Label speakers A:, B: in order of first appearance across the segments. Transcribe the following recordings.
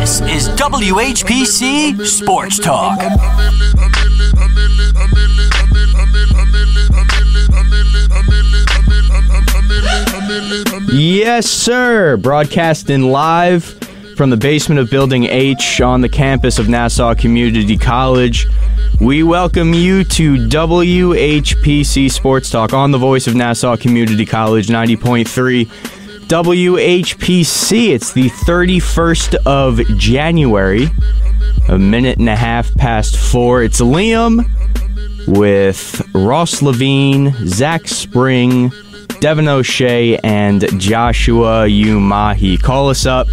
A: This is WHPC Sports Talk.
B: Yes, sir. Broadcasting live from the basement of Building H on the campus of Nassau Community College. We welcome you to WHPC Sports Talk on the voice of Nassau Community College, 90.3 WHPC. It's the 31st of January, a minute and a half past 4. It's Liam with Ross Levine, Zach Spring, Devin O'Shea, and Joshua Umahi. Call us up,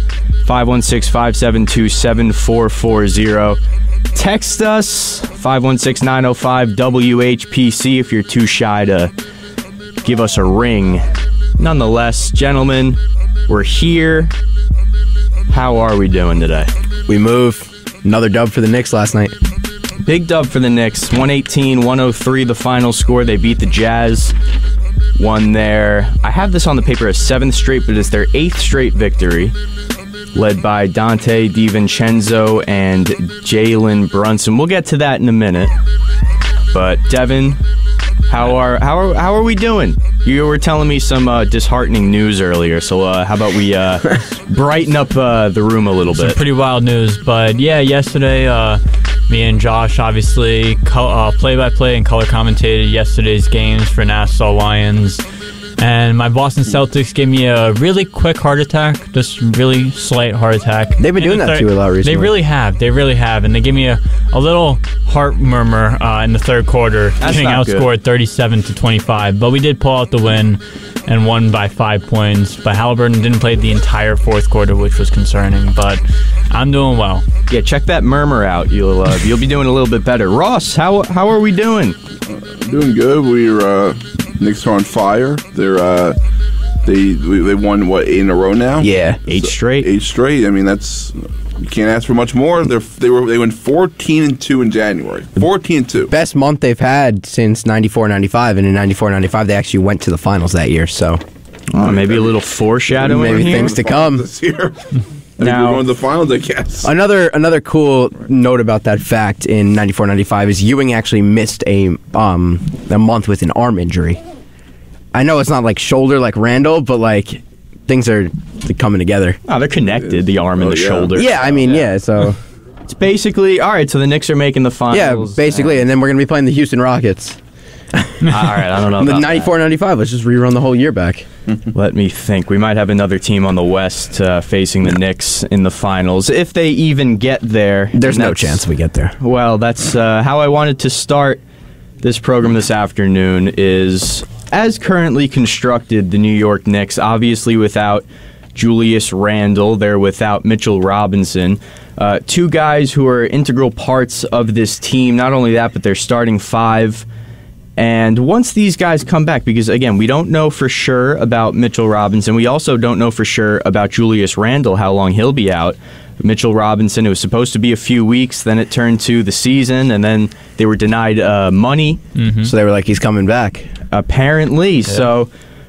B: 516-572-7440. Text us, 516-905-WHPC if you're too shy to give us a ring. Nonetheless, gentlemen, we're here. How are we doing today?
C: We move. Another dub for the Knicks last night.
B: Big dub for the Knicks. 118-103 the final score. They beat the Jazz. Won their, I have this on the paper as 7th straight, but it's their 8th straight victory. Led by Dante DiVincenzo and Jalen Brunson. We'll get to that in a minute. But Devin, how are we doing? You were telling me some disheartening news earlier, so how about we brighten up the room a little bit?
D: Some pretty wild news, but yeah, yesterday me and Josh obviously play-by-play and color commentated yesterday's games for Nassau Lions. And my Boston Celtics gave me a really quick heart attack, just really slight heart attack.
C: They've been doing that to you a lot recently.
D: They really have. And they gave me a little heart murmur in the third quarter, getting outscored 37-25. But we did pull out the win and won by 5 points. But Halliburton didn't play the entire fourth quarter, which was concerning. But I'm doing well.
B: Yeah, check that murmur out. You'll be doing a little bit better. Ross, how are we doing?
E: Doing good. We're Knicks are on fire. They won 8 in a row now.
C: Yeah,
B: 8 straight.
E: 8 straight. I mean, that's, you can't ask for much more. They went 14-2 in January. 14-2.
C: Best month they've had since 94-95, and in 94-95 they actually went to the finals that year. So
B: maybe a little foreshadowing.
C: Maybe
B: here.
C: things to come
E: this year.
B: Now,
E: we're going to the finals, I guess.
C: Another cool note about that fact in 94-95 is Ewing actually missed a month with an arm injury. I know it's not like shoulder like Randall, but like things are coming together.
B: Oh, they're connected, the arm and the shoulder.
C: Yeah, I mean, yeah, so
B: it's basically, all right, so the Knicks are making the finals.
C: Yeah, basically, and then we're going to be playing the Houston Rockets.
B: All right, I don't know
C: the
B: about
C: 94-95, let's just rerun the whole year back.
B: Let me think. We might have another team on the West facing the Knicks in the finals. If they even get there.
C: There's no chance we get there.
B: Well, that's how I wanted to start this program this afternoon is, as currently constructed, the New York Knicks, obviously without Julius Randle, they're without Mitchell Robinson. Two guys who are integral parts of this team. Not only that, but they're starting 5. And once these guys come back, because, again, we don't know for sure about Mitchell Robinson. We also don't know for sure about Julius Randle, how long he'll be out. Mitchell Robinson, it was supposed to be a few weeks, then it turned to the season, and then they were denied money.
C: Mm-hmm. So they were like, he's coming back.
B: Apparently. Yeah. So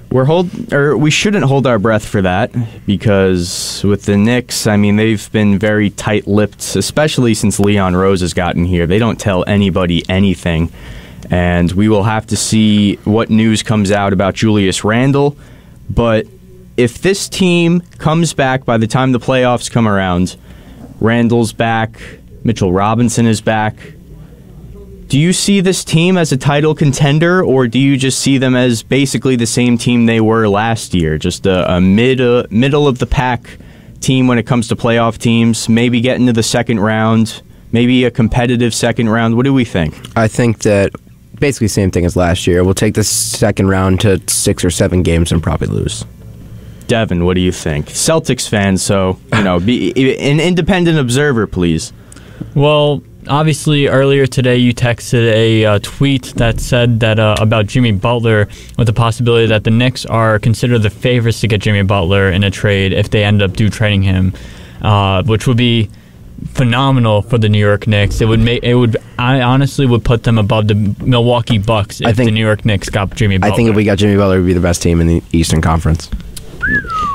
B: we shouldn't hold our breath for that, because with the Knicks, I mean, they've been very tight-lipped, especially since Leon Rose has gotten here. They don't tell anybody anything. And we will have to see what news comes out about Julius Randle. But if this team comes back by the time the playoffs come around, Randle's back, Mitchell Robinson is back, do you see this team as a title contender, or do you just see them as basically the same team they were last year, just a middle-of-the-pack team when it comes to playoff teams, maybe get into the second round, maybe a competitive second round? What do we think?
C: I think that basically same thing as last year. We'll take the second round to 6 or 7 games and probably lose.
B: Devin, what do you think? Celtics fan, so, be an independent observer, please.
D: Well, obviously, earlier today you texted a tweet that said that about Jimmy Butler, with the possibility that the Knicks are considered the favorites to get Jimmy Butler in a trade if they end up trading him, which would be phenomenal for the New York Knicks. I honestly would put them above the Milwaukee Bucks if the New York Knicks got Jimmy Butler.
C: I think if we got Jimmy Butler, we'd be the best team in the Eastern Conference.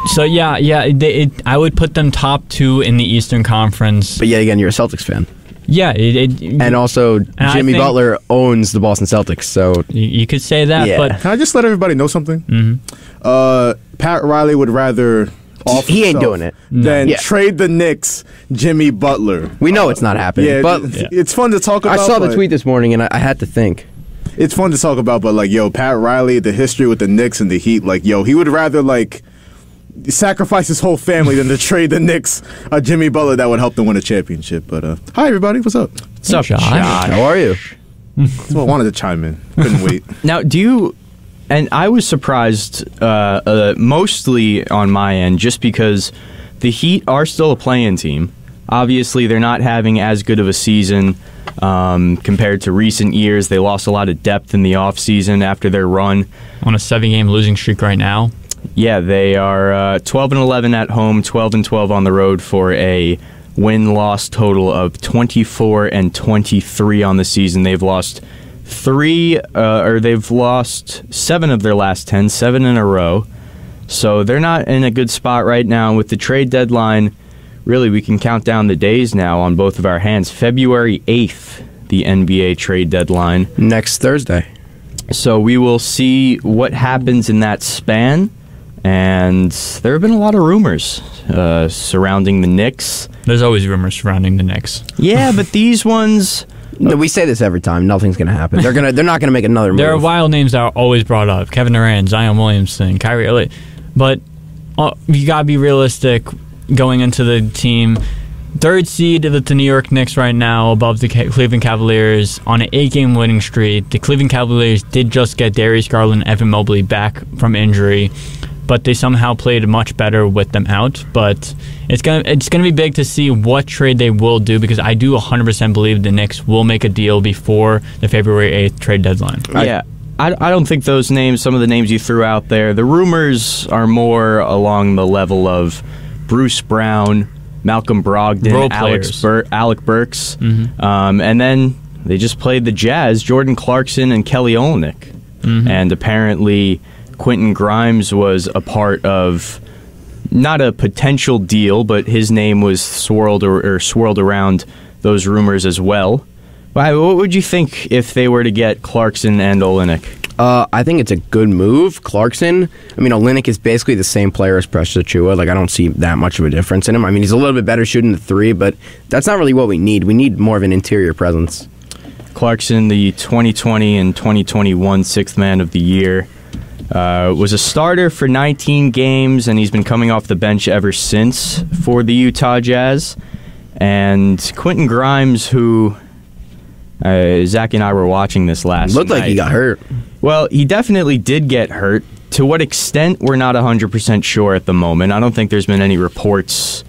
D: So I would put them top 2 in the Eastern Conference.
C: But yet again, you're a Celtics fan.
D: Yeah,
C: and also Jimmy Butler owns the Boston Celtics, so
D: you could say that.
C: Yeah.
D: But
F: can I just let everybody know something? Pat Riley would rather
C: he ain't doing it
F: than trade the Knicks Jimmy Butler.
C: We know it's not happening.
F: Yeah,
C: but
F: it's fun to talk about.
C: I saw the tweet this morning and I had to think.
F: It's fun to talk about, but like, yo, Pat Riley, the history with the Knicks and the Heat, like, yo, he would rather like sacrifice his whole family than to trade the Knicks Jimmy Butler that would help them win a championship. But hi everybody, what's up?
B: What's up, Josh?
C: How are you?
F: So I wanted to chime in. Couldn't wait.
B: Now, and I was surprised mostly on my end just because the Heat are still a play-in team. Obviously, they're not having as good of a season compared to recent years. They lost a lot of depth in the offseason after their run.
D: On a 7-game losing streak right now.
B: Yeah, they are 12-11 at home, 12-12 on the road for a win-loss total of 24-23 on the season. They've lost they've lost 7 of their last 10, 7 in a row. So they're not in a good spot right now. With the trade deadline, really, we can count down the days now on both of our hands. February 8th, the NBA trade deadline.
C: Next Thursday.
B: So we will see what happens in that span. And there have been a lot of rumors surrounding the Knicks.
D: There's always rumors surrounding the Knicks.
B: Yeah, but these ones...
C: No, we say this every time. Nothing's going to happen. They're not going to make another move.
D: There are wild names that are always brought up. Kevin Durant, Zion Williamson, Kyrie Irving. But you got to be realistic going into the team. 3rd seed with the New York Knicks right now above the Cleveland Cavaliers on an 8-game winning streak. The Cleveland Cavaliers did just get Darius Garland and Evan Mobley back from injury, but they somehow played much better with them out. But it's gonna be big to see what trade they will do, because I do 100% believe the Knicks will make a deal before the February 8th trade deadline.
B: Yeah. I don't think those names, some of the names you threw out there, the rumors are more along the level of Bruce Brown, Malcolm Brogdon, Alec Burks. Mm-hmm. And then they just played the Jazz, Jordan Clarkson and Kelly Olynyk. Mm-hmm. And apparently Quentin Grimes was a part of not a potential deal, but his name was swirled around those rumors as well. What would you think if they were to get Clarkson and Olynyk?
C: I think it's a good move. Clarkson, Olynyk is basically the same player as Precious Achiuwa. Like, I don't see that much of a difference in him. He's a little bit better shooting the 3, but that's not really what we need. We need more of an interior presence.
B: Clarkson, the 2020 and 2021 Sixth Man of the Year, was a starter for 19 games, and he's been coming off the bench ever since for the Utah Jazz. And Quentin Grimes, who Zach and I were watching this last night.
C: Looked like he got hurt.
B: Well, he definitely did get hurt. To what extent, we're not 100% sure at the moment. I don't think there's been any reports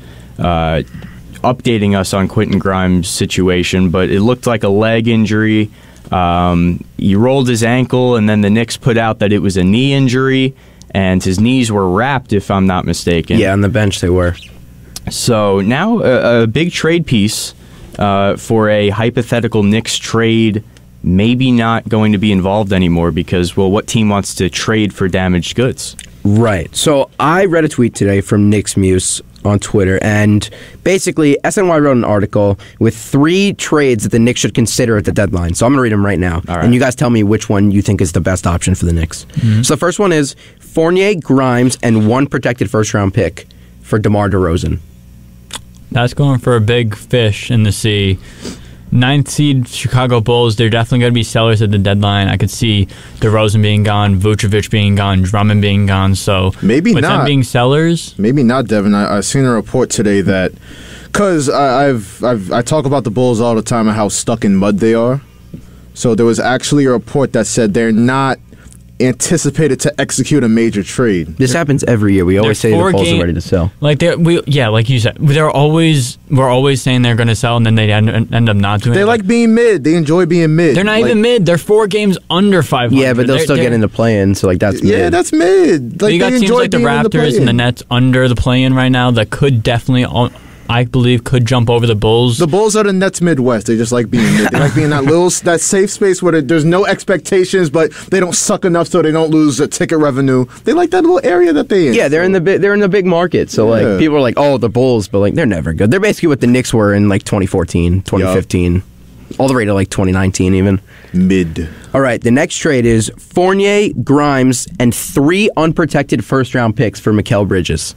B: updating us on Quentin Grimes' situation, but it looked like a leg injury. He rolled his ankle, and then the Knicks put out that it was a knee injury, and his knees were wrapped, if I'm not mistaken.
C: Yeah, on the bench they were.
B: So now a big trade piece for a hypothetical Knicks trade, maybe not going to be involved anymore because, well, what team wants to trade for damaged goods?
C: Right. So I read a tweet today from Knicks Muse on Twitter, and basically SNY wrote an article with 3 trades that the Knicks should consider at the deadline. So I'm going to read them right now. And you guys tell me which one you think is the best option for the Knicks. Mm-hmm. So the first one is Fournier, Grimes, and 1 protected first-round pick for DeMar DeRozan.
D: That's going for a big fish in the sea. 9th seed Chicago Bulls, they're definitely going to be sellers at the deadline. I could see DeRozan being gone, Vucevic being gone, Drummond being gone. So
F: maybe
D: with
F: not
D: them being sellers.
F: Maybe not, Devin. I seen a report today that because I talk about the Bulls all the time and how stuck in mud they are. So there was actually a report that said they're not anticipated to execute a major trade.
C: This happens every year. We always say the Bulls are ready to sell.
D: Like like you said, we're always saying they're going to sell, and then they end up not doing it.
F: They like being mid. They enjoy being mid.
D: They're not even mid. They're 4 games under 500.
C: Yeah, but they'll still get into play-in, so like that's mid.
F: Yeah, that's mid.
D: Like, you got teams like the Raptors and the Nets under the play-in right now that could definitely I believe could jump over the Bulls.
F: The Bulls are the Nets Midwest. They just like being mid. They like being that safe space where there's no expectations, but they don't suck enough so they don't lose the ticket revenue. They like that little area that they in.
C: Yeah, they're in the big market. So like people are like, oh, the Bulls, but like they're never good. They're basically what the Knicks were in like 2014, 2015. Yep. All the way to like 2019 even.
F: Mid.
C: All right, the next trade is Fournier, Grimes, and 3 unprotected first-round picks for Mikal Bridges.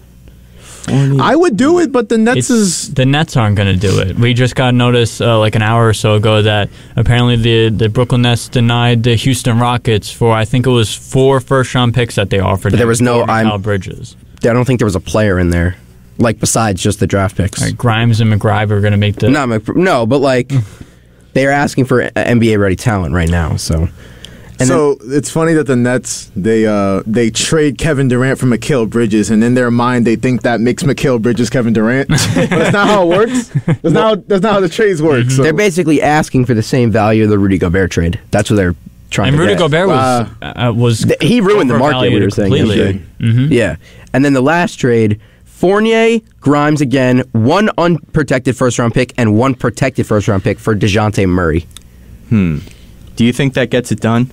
F: I would do it, but the Nets
D: the Nets aren't going to do it. We just got notice like an hour or so ago that apparently the Brooklyn Nets denied the Houston Rockets for, I think it was 4 first-round picks that they offered.
C: But there was no
D: Mikal Bridges.
C: I don't think there was a player in there, like besides just the draft picks.
D: Right, Grimes and McGrive are going to make the...
C: No, but like they're asking for NBA-ready talent right now, so...
F: So it's funny that the Nets they trade Kevin Durant for Mikal Bridges, and in their mind they think that makes Mikal Bridges Kevin Durant. But that's not how it works. That's not how the trades work. So.
C: They're basically asking for the same value of the Rudy Gobert trade. That's what they're trying to get.
D: And Rudy Gobert was
C: he ruined the market. We were saying yesterday. Yeah, and then the last trade: Fournier, Grimes again, 1 unprotected first-round pick and 1 protected first-round pick for DeJounte Murray.
B: Do you think that gets it done?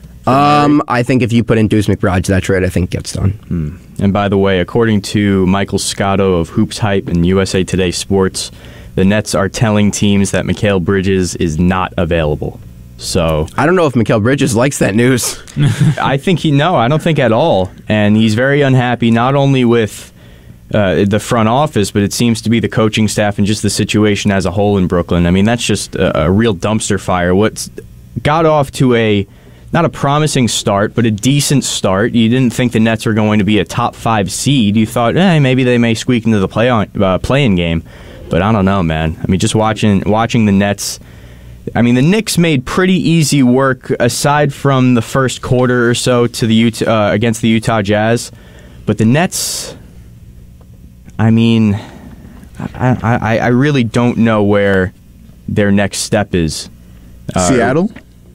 C: I think if you put in Deuce McBride to that trade, I think it gets done.
B: And by the way, according to Michael Scotto of Hoops Hype and USA Today Sports, the Nets are telling teams that Mikal Bridges is not available. So
C: I don't know if Mikal Bridges likes that news.
B: I don't think at all. And he's very unhappy, not only with the front office, but it seems to be the coaching staff and just the situation as a whole in Brooklyn. I mean, that's just a real dumpster fire. What's got off to not a promising start, but a decent start. You didn't think the Nets were going to be a top 5 seed. You thought, maybe they may squeak into the play-in game. But I don't know, man. I mean, just watching the Nets. I mean, the Knicks made pretty easy work aside from the first quarter or so to the against the Utah Jazz. But the Nets, I mean, I really don't know where their next step is.
F: Seattle?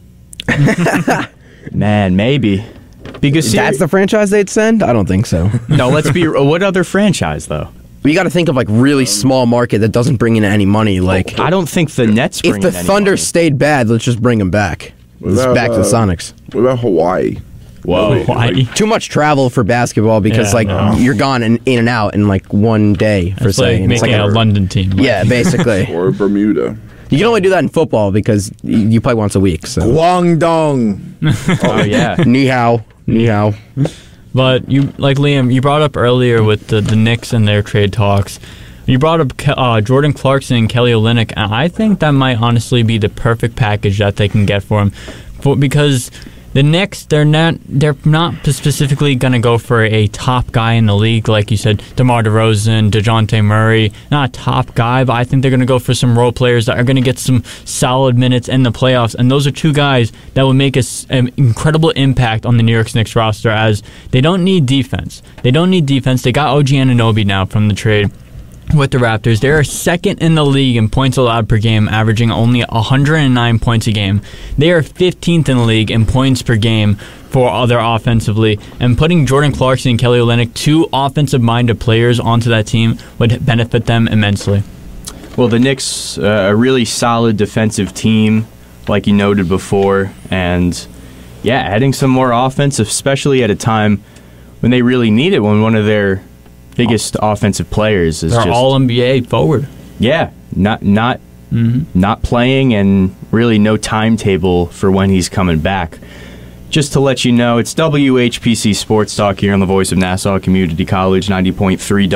B: Man, maybe. Because
C: that's the franchise they'd send? I don't think so.
B: No, let's be... What other franchise, though?
C: You got to think of like really small market that doesn't bring in any money. Like
B: I don't think the Nets bring in any money.
C: If the Thunder stayed bad, let's just bring them back. Back to the Sonics.
E: What about Hawaii?
B: Whoa.
D: Hawaii.
C: Too much travel for basketball because you're gone in and out in like one day, per
D: it's
C: se.
D: Like making a London team.
C: Yeah, basically.
E: Or Bermuda.
C: You can only do that in football because you play once a week. So.
F: Guangdong.
B: Oh, yeah.
C: Ni hao. Ni hao.
D: But Liam, you brought up earlier with the Knicks and their trade talks. You brought up Jordan Clarkson and Kelly Olynyk, and I think that might honestly be the perfect package that they can get for him, because the Knicks, they're not specifically going to go for a top guy in the league, like you said, DeMar DeRozan, DeJounte Murray, not a top guy, but I think they're going to go for some role players that are going to get some solid minutes in the playoffs, and those are 2 guys that will make an incredible impact on the New York Knicks roster, as they don't need defense. They got OG Anunoby now from the trade with the Raptors. They are 2nd in the league in points allowed per game, averaging only 109 points a game. They are 15th in the league in points per game for other offensively, and putting Jordan Clarkson and Kelly Olynyk, 2 offensive-minded players, onto that team would benefit them immensely.
B: Well, the Knicks, a really solid defensive team, like you noted before, and adding some more offense, especially at a time when they really need it, when one of their biggest offensive players is
D: They're all NBA forward.
B: Yeah, not playing, and really no timetable for when he's coming back. Just to let you know, it's WHPC Sports Talk here on the Voice of Nassau Community College, 90.3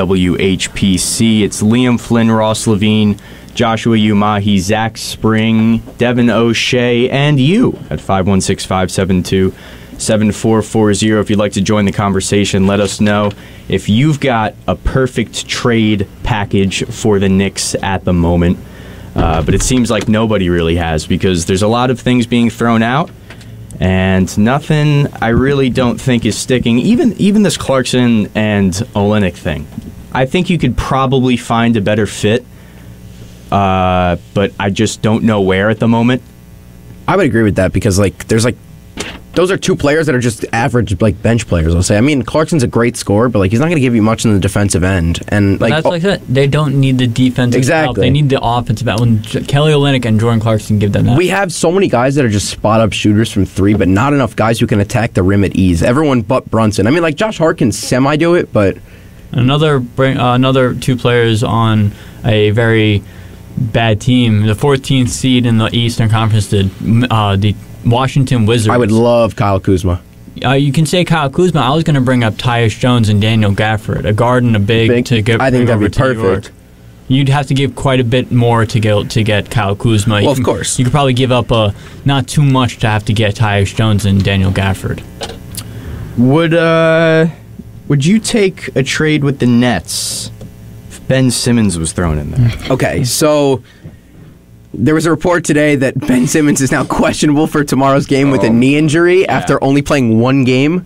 B: WHPC. It's Liam Flynn, Ross Levine, Joshua Umahi, Zach Spring, Devin O'Shea, and you at 516-572-7440. If you'd like to join the conversation, let us know if you've got a perfect trade package for the Knicks at the moment. But it seems like nobody really has, because there's a lot of things being thrown out, and nothing I really don't think is sticking. Even this Clarkson and Olynyk thing, I think you could probably find a better fit, but I just don't know where at the moment.
C: I would agree with that, because there's those are two players that are just average, like, bench players, I'll say. I mean, Clarkson's a great scorer, but, like, he's not going to give you much in the defensive end. And, like,
D: that's like that. They don't need the defensive help.
C: Exactly.
D: They need the offensive help. When Kelly Olynyk and Jordan Clarkson give them that.
C: we have so many guys that are just spot-up shooters from three, but not enough guys who can attack the rim at ease. Everyone but Brunson. I mean, like, Josh Hart can semi-do it, but...
D: Another two players on a very bad team. The 14th seed in the Eastern Conference, the Washington Wizards.
C: I would love Kyle Kuzma.
D: You can say Kyle Kuzma. I was going to bring up Tyus Jones and Daniel Gafford, a guard and a big to get.
C: I think that'd be
D: to New York.
C: perfect.
D: You'd have to give quite a bit more to get Kyle Kuzma.
C: Well, of course.
D: You could probably give up not too much to have to get Tyus Jones and Daniel Gafford.
B: Would you take a trade with the Nets if Ben Simmons was thrown in there?
C: Okay, so there was a report today that Ben Simmons is now questionable for tomorrow's game with a knee injury after only playing one game.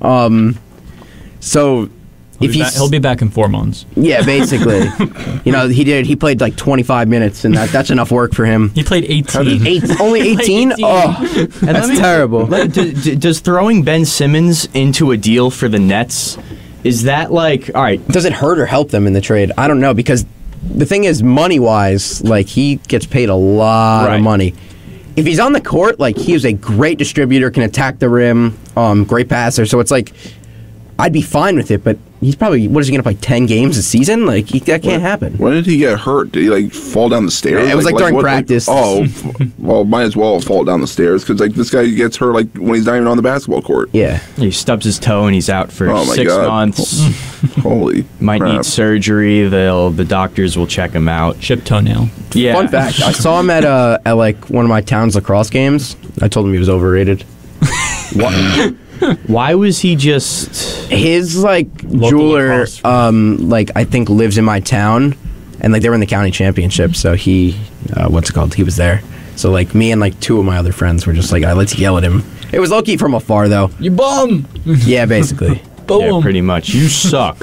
C: So if
D: He'll be back in 4 months.
C: Yeah, basically. He played like 25 minutes, and that's enough work for him.
D: He played 18.
C: Only 18? Oh, that's terrible.
B: Does throwing Ben Simmons into a deal for the Nets, is that like, all right?
C: Does it hurt or help them in the trade? I don't know, because the thing is, money-wise, like, he gets paid a lot of money. If he's on the court, like, he is a great distributor, can attack the rim, great passer, so it's like, I'd be fine with it, but he's probably, what is he going to play, 10 games a season? Like, that can't happen.
E: When did he get hurt? Did he, like, fall down the stairs?
C: It was, like during practice.
E: Well, might as well fall down the stairs, because, like, this guy gets hurt, like, when he's not even on the basketball court.
C: Yeah.
B: He stubs his toe and he's out for 6 months.
E: Holy
B: Might
E: crap.
B: need surgery. The doctors will check him out.
D: Chipped toenail.
B: Yeah.
C: Fun fact, I saw him at like, one of my town's lacrosse games. I told him he was overrated.
B: What? Why was he just...
C: His, like, jeweler, like, I think lives in my town, and, like, they were in the county championship, so he, he was there. So, like, me and, like, 2 of my other friends were just like, let's yell at him. It was low-key from afar, though.
D: You bum!
C: Yeah, basically.
D: Boom.
B: Yeah, pretty much. You suck.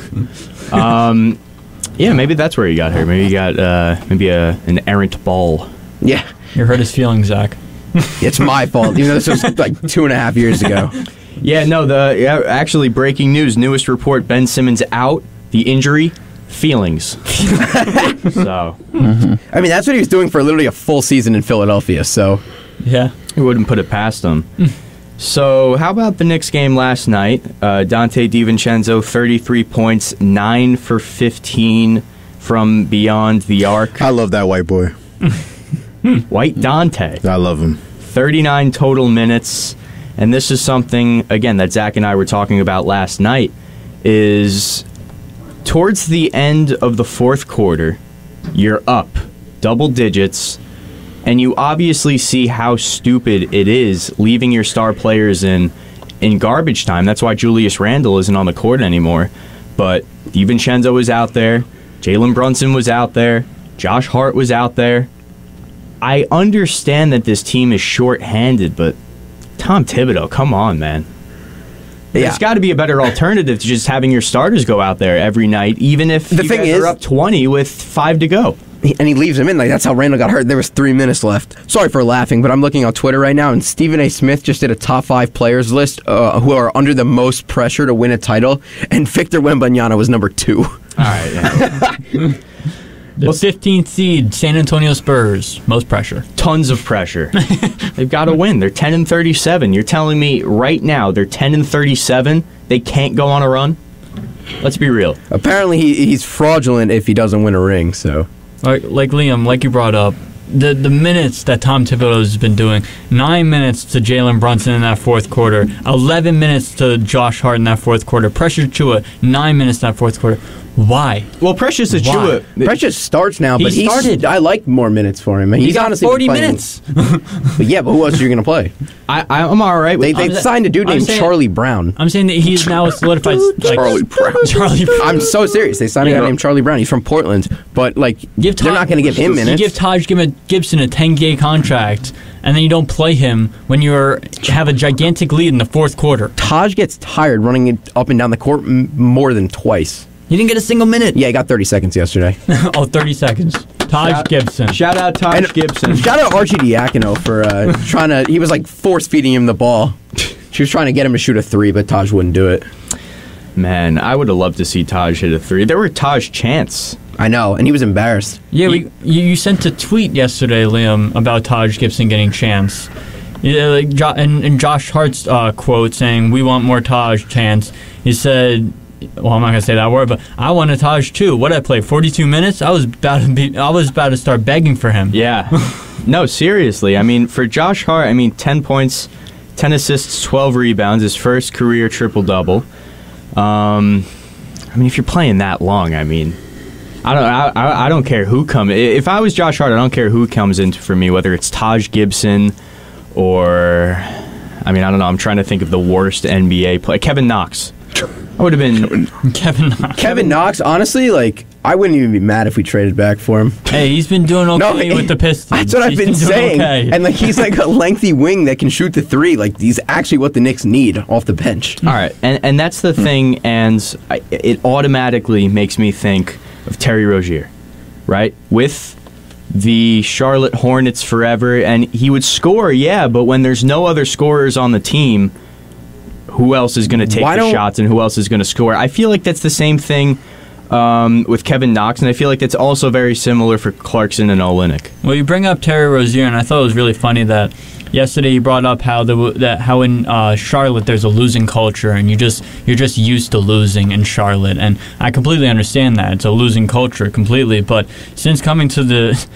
B: Yeah, maybe that's where he got hurt. Maybe he got an errant ball.
C: Yeah.
D: You hurt his feelings, Zach.
C: It's my fault, even though this was, like, 2.5 years ago.
B: Yeah, no, actually, breaking news, newest report, Ben Simmons out, the injury, feelings. So.
C: I mean, that's what he was doing for literally a full season in Philadelphia, so.
D: Yeah.
B: He wouldn't put it past him. So, how about the Knicks game last night? Dante DiVincenzo, 33 points, 9 for 15 from beyond the arc.
F: I love that white boy.
B: White Dante.
F: I love him.
B: 39 total minutes. And this is something, again, that Zach and I were talking about last night, is towards the end of the fourth quarter, you're up double digits, and you obviously see how stupid it is leaving your star players in garbage time. That's why Julius Randle isn't on the court anymore. But DiVincenzo was out there, Jalen Brunson was out there, Josh Hart was out there. I understand that this team is short-handed, but Tom Thibodeau, come on, man. There's got to be a better alternative to just having your starters go out there every night, even if you guys are up 20 with 5 to go.
C: And he leaves him in. Like, that's how Randall got hurt. There was 3 minutes left. Sorry for laughing, but I'm looking on Twitter right now, and Stephen A. Smith just did a top 5 players list who are under the most pressure to win a title, and Victor Wembanyama was number 2.
B: All right, yeah.
D: The 15th seed, San Antonio Spurs. Most pressure.
B: Tons of pressure. They've got to win. They're 10-37. You're telling me right now they're 10-37. They can't go on a run? Let's be real.
C: Apparently he's fraudulent if he doesn't win a ring, so.
D: Like Liam, like you brought up, the minutes that Tom Thibodeau has been doing, 9 minutes to Jalen Brunson in that fourth quarter, 11 minutes to Josh Hart in that fourth quarter, Precious Achiuwa, 9 minutes in that fourth quarter. Why?
B: Well, Precious Achiuwa...
C: Precious starts now, but he started. I like more minutes for him.
D: He's got
C: honestly
D: 40 minutes.
C: But yeah, but who else are you going to play?
B: I'm all right with
C: They signed a dude named Charlie Brown.
D: I'm saying that he's now a solidified...
E: Charlie Brown.
D: Charlie Brown.
C: I'm so serious. They signed a guy named Charlie Brown. He's from Portland. But, like, they're not going to give him minutes.
D: You give Taj Gibson a 10-game contract, and then you don't play him when you have a gigantic lead in the fourth quarter.
C: Taj gets tired running it up and down the court more than twice.
D: He didn't get a single minute.
C: Yeah, he got 30 seconds yesterday.
D: 30 seconds. Taj Gibson.
B: Shout out Taj Gibson.
C: Shout out Archie Diacono for trying to... He was, like, force-feeding him the ball. She was trying to get him to shoot a 3, but Taj wouldn't do it.
B: Man, I would have loved to see Taj hit a 3. There were Taj chants.
C: I know, and he was embarrassed.
D: Yeah, you sent a tweet yesterday, Liam, about Taj Gibson getting chance. Yeah, like and Josh Hart's quote saying, "We want more Taj chance." He said, "Well, I'm not gonna say that word, but I want a Taj too." What did I play? 42 minutes. I was about to start begging for him.
B: Yeah, no, seriously. I mean, for Josh Hart, 10 points, 10 assists, 12 rebounds, his first career triple double. If you're playing that long, I don't care who comes. If I was Josh Hart, I don't care who comes in for me, whether it's Taj Gibson or, I don't know. I'm trying to think of the worst NBA player. Kevin Knox. I would have been
D: Kevin Knox.
C: Kevin Knox, honestly, I wouldn't even be mad if we traded back for him.
D: Hey, he's been doing okay with the Pistons.
C: That's what I've been saying.
D: Okay.
C: And he's a lengthy wing that can shoot the 3. He's actually what the Knicks need off the bench.
B: All right, and that's the thing, and it automatically makes me think of Terry Rozier, right? With the Charlotte Hornets forever, and he would score, yeah, but when there's no other scorers on the team, who else is going to take the shots and who else is going to score? I feel like that's the same thing with Kevin Knox, and I feel like that's also very similar for Clarkson and Olynyk.
D: Well, you bring up Terry Rozier, and I thought it was really funny that yesterday you brought up how in Charlotte there's a losing culture, and you're just used to losing in Charlotte, and I completely understand that it's a losing culture completely. But since coming to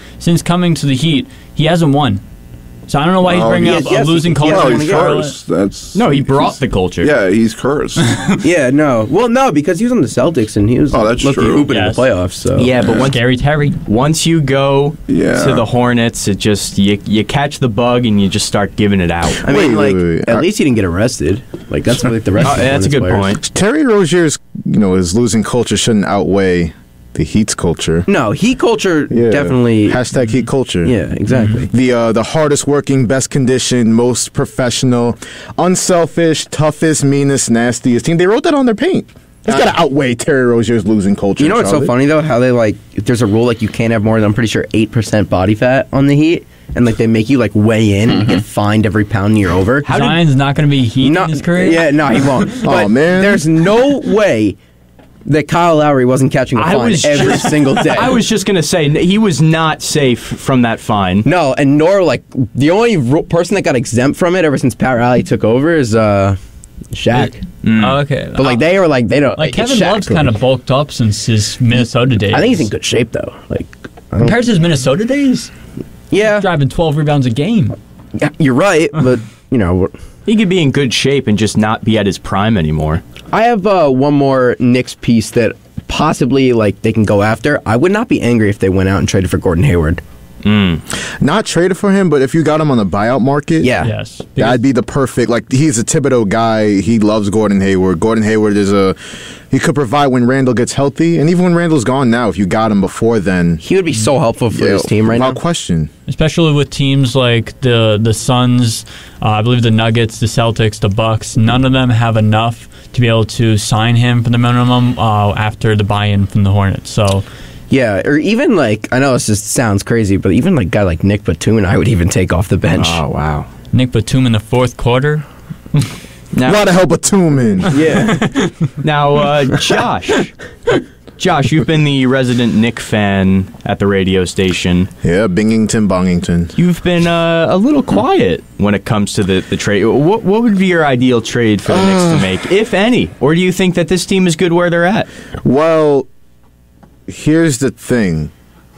D: the Heat, he hasn't won. So I don't know why he's bringing up a losing culture in Charlotte.
B: He brought the culture.
E: Yeah, he's cursed.
C: Yeah, no. Well, no, because he was on the Celtics and he was hooping in the playoffs. So
B: yeah, but
D: Scary Terry.
B: Once you go to the Hornets, it just you catch the bug and you just start giving it out.
F: Wait.
C: At least he didn't get arrested. That's the rest of the
B: that's a good
C: players.
B: point.
F: Terry Rozier's, his losing culture shouldn't outweigh the Heat's culture.
C: No, Heat culture definitely.
F: # Heat culture.
C: Yeah, exactly.
F: The hardest working, best conditioned, most professional, unselfish, toughest, meanest, nastiest team. They wrote that on their paint. It's got to outweigh Terry Rozier's losing culture.
C: You know what's so funny though? How they there's a rule you can't have more than, I'm pretty sure, 8% body fat on the Heat, and they make you weigh in and you get fined every pound you're over.
D: Zion's not going to be Heat in his career.
C: Yeah, no, he won't.
F: Oh man,
C: there's no way that Kyle Lowry wasn't catching a fine every single day.
B: I was just going to say, he was not safe from that fine.
C: No, and nor, the only person that got exempt from it ever since Pat Riley took over is Shaq.
D: Oh, okay.
C: But, they don't...
D: Kevin Love's kind of bulked up since his Minnesota days.
C: I think he's in good shape, though.
D: Compared to his Minnesota days?
C: Yeah.
D: He's driving 12 rebounds a game.
C: Yeah, you're right, but,
B: he could be in good shape and just not be at his prime anymore.
C: I have one more Knicks piece that possibly they can go after. I would not be angry if they went out and traded for Gordon Hayward.
F: Not traded for him, but if you got him on the buyout market,
D: Yes,
F: that'd be the perfect. He's a Thibodeau guy. He loves Gordon Hayward. Gordon Hayward he could provide when Randall gets healthy, and even when Randall's gone now, if you got him before then,
C: he would be so helpful for his team right now.
F: Without question.
D: Especially with teams like the Suns, I believe the Nuggets, the Celtics, the Bucks. None of them have enough to be able to sign him for the minimum after the buy-in from the Hornets. So.
C: Yeah, or even I know this just sounds crazy, but even a guy like Nick Batum, I would even take off the bench.
B: Oh, wow.
D: Nick Batum in the fourth quarter?
F: A lot of help Batum in.
C: Yeah.
B: Now, Josh, you've been the resident Knick fan at the radio station.
F: Yeah, Bingington, Bongington.
B: You've been a little quiet when it comes to the trade. What would be your ideal trade for the Knicks to make, if any? Or do you think that this team is good where they're at?
F: Well, here's the thing.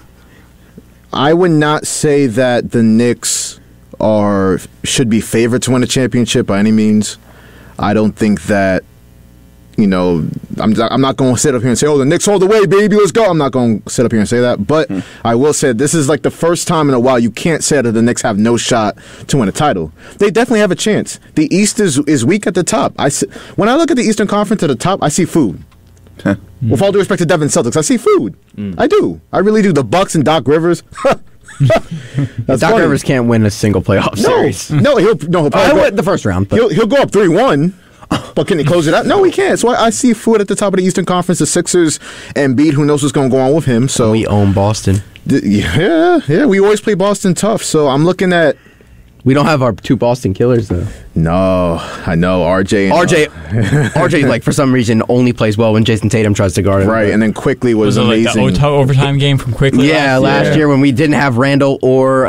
F: I would not say that the Knicks should be favored to win a championship by any means. I don't think that, I'm not going to sit up here and say, the Knicks all the way, baby, let's go. I'm not going to sit up here and say that. But I will say this is the first time in a while you can't say that the Knicks have no shot to win a title. They definitely have a chance. The East is weak at the top. When I look at the Eastern Conference at the top, I see food. With all due respect to Devin Celtics, I see food. I do. I really do. The Bucks and Doc Rivers.
C: Doc Rivers can't win a single playoff series.
F: No, he'll probably
C: win the first round. But.
F: He'll go up 3-1. But can he close it out? No, he can't. So I see food at the top of the Eastern Conference. The Sixers and Embiid, who knows what's going to go on with him. So
C: we own Boston.
F: Yeah. We always play Boston tough. So I'm looking at
C: We don't have our two Boston killers though.
F: No, I know RJ.
C: RJ, like for some reason, only plays well when Jason Tatum tries to guard him.
F: Right, and then Quickly was
D: it
F: amazing.
D: like the overtime game from Quickly?
C: Yeah, last year when we didn't have Randall or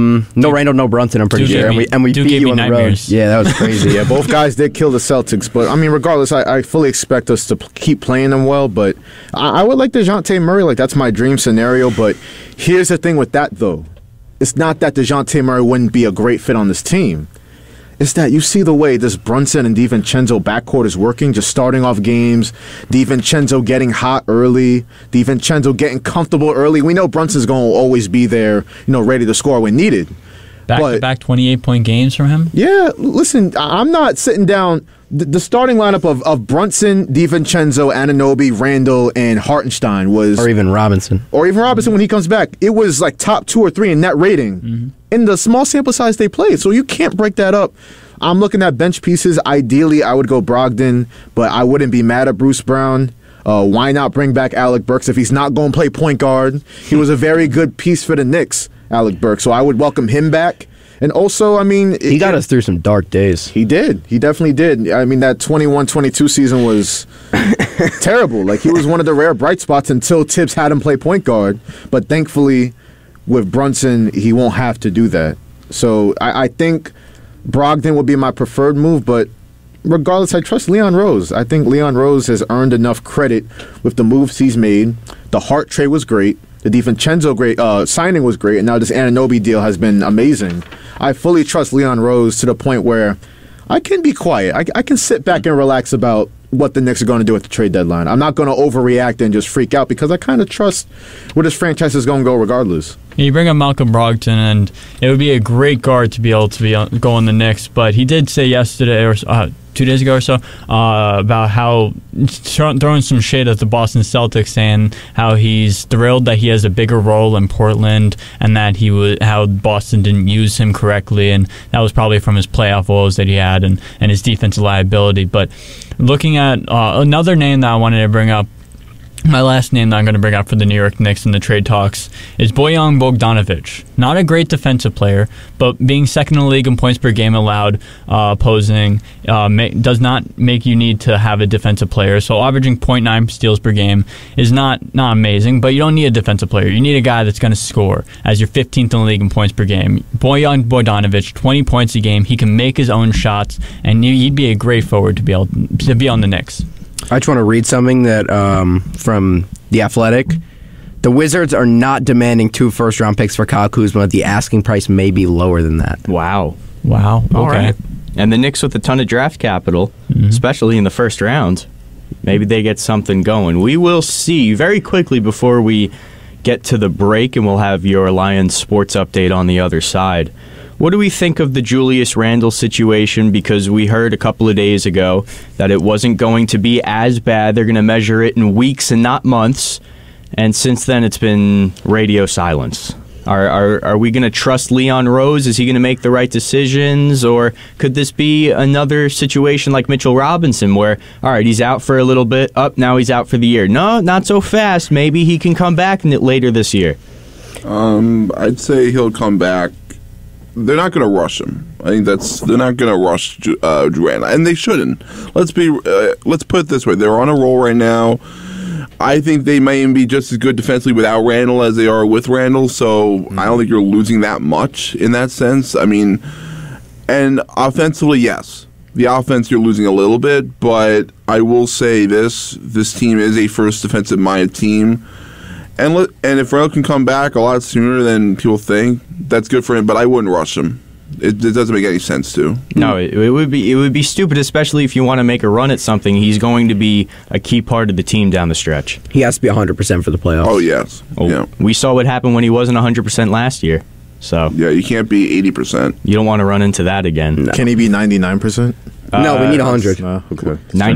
C: no Randall, no Brunson. I'm pretty
D: Duke
C: sure,
D: gave
C: and we
D: Duke
C: beat
D: gave
C: you
D: me
C: on the road.
D: nightmares.
C: Yeah, that was crazy.
F: Yeah, both guys did kill the Celtics, but I mean, regardless, I fully expect us to keep playing them well. But I would like DeJounte Murray. Like that's my dream scenario. But here's the thing with that though. It's not that DeJounte Murray wouldn't be a great fit on this team. It's that you see the way this Brunson and DiVincenzo backcourt is working, just starting off games, DiVincenzo getting hot early, DiVincenzo getting comfortable early. We know Brunson's going to always be there, ready to score when needed.
D: Back-to-back 28-point games from him?
F: Yeah, listen, I'm not sitting down. The starting lineup of Brunson, DiVincenzo, Anunoby, Randall, and Hartenstein was...
C: Or even Robinson
F: when he comes back. It was like top 2 or 3 in net rating in the small sample size they played. So you can't break that up. I'm looking at bench pieces. Ideally, I would go Brogdon, but I wouldn't be mad at Bruce Brown. Why not bring back Alec Burks if he's not going to play point guard? He was a very good piece for the Knicks, Alec Burks. So I would welcome him back. And also, I mean...
C: He got us through some dark days.
F: He did. He definitely did. I mean, that 21-22 season was terrible. Like, he was one of the rare bright spots until Tibbs had him play point guard. But thankfully, with Brunson, he won't have to do that. So I think Brogdon would be my preferred move, but regardless, I trust Leon Rose. I think Leon Rose has earned enough credit with the moves he's made. The Hart trade was great. The DiVincenzo signing was great, and now this Anunoby deal has been amazing. I fully trust Leon Rose to the point where I can be quiet. I can sit back and relax about what the Knicks are going to do at the trade deadline. I'm not going to overreact and just freak out because I kind of trust where this franchise is going to go regardless.
D: You bring up Malcolm Brogdon, and it would be a great guard to be able to go on the Knicks, but he did say yesterday or 2 days ago or so about how throwing some shade at the Boston Celtics, saying how he's thrilled that he has a bigger role in Portland and that how Boston didn't use him correctly, and that was probably from his playoff woes that he had and his defensive liability. But looking at another name that I wanted to bring up, my last name that I'm going to bring up for the New York Knicks in the trade talks is Bojan Bogdanovic. Not a great defensive player, but being second in the league in points per game allowed opposing does not make you need to have a defensive player. So averaging 0.9 steals per game is not amazing, but you don't need a defensive player. You need a guy that's going to score as your 15th in the league in points per game. Bojan Bogdanovic, 20 points a game. He can make his own shots, and he'd be a great forward to be on the Knicks.
C: I just want to read something that from The Athletic. The Wizards are not demanding 2 first-round picks for Kyle Kuzma. The asking price may be lower than that.
B: Wow.
D: All
B: Okay.
D: right.
B: And the Knicks with a ton of draft capital, especially in the first round, maybe they get something going. We will see very quickly before we get to the break, and we'll have your Lions sports update on the other side. What do we think of the Julius Randle situation? Because we heard a couple of days ago that it wasn't going to be as bad. They're going to measure it in weeks and not months. And since then, it's been radio silence. Are we going to trust Leon Rose? Is he going to make the right decisions? Or could this be another situation like Mitchell Robinson where, all right, he's out for a little bit, now he's out for the year. No, not so fast. Maybe he can come back later this year.
E: I'd say he'll come back. They're not going to rush him. I think they're not going to rush Durant, and they shouldn't. Let's put it this way: they're on a roll right now. I think they may even be just as good defensively without Randall as they are with Randall. So I don't think you're losing that much in that sense. I mean, and offensively, yes, the offense you're losing a little bit, but I will say this team is a first defensive-minded team. And if Randall can come back a lot sooner than people think, that's good for him. But I wouldn't rush him. It doesn't make any sense to.
B: No, it would be stupid, especially if you want to make a run at something. He's going to be a key part of the team down the stretch.
C: He has to be 100% for the playoffs.
E: Oh yes. Yeah.
B: We saw what happened when he wasn't 100% last year. So
E: yeah, you can't be 80%.
B: You don't want to run into that again.
F: No. Can he be 99%?
C: No, we need 100.
F: Okay.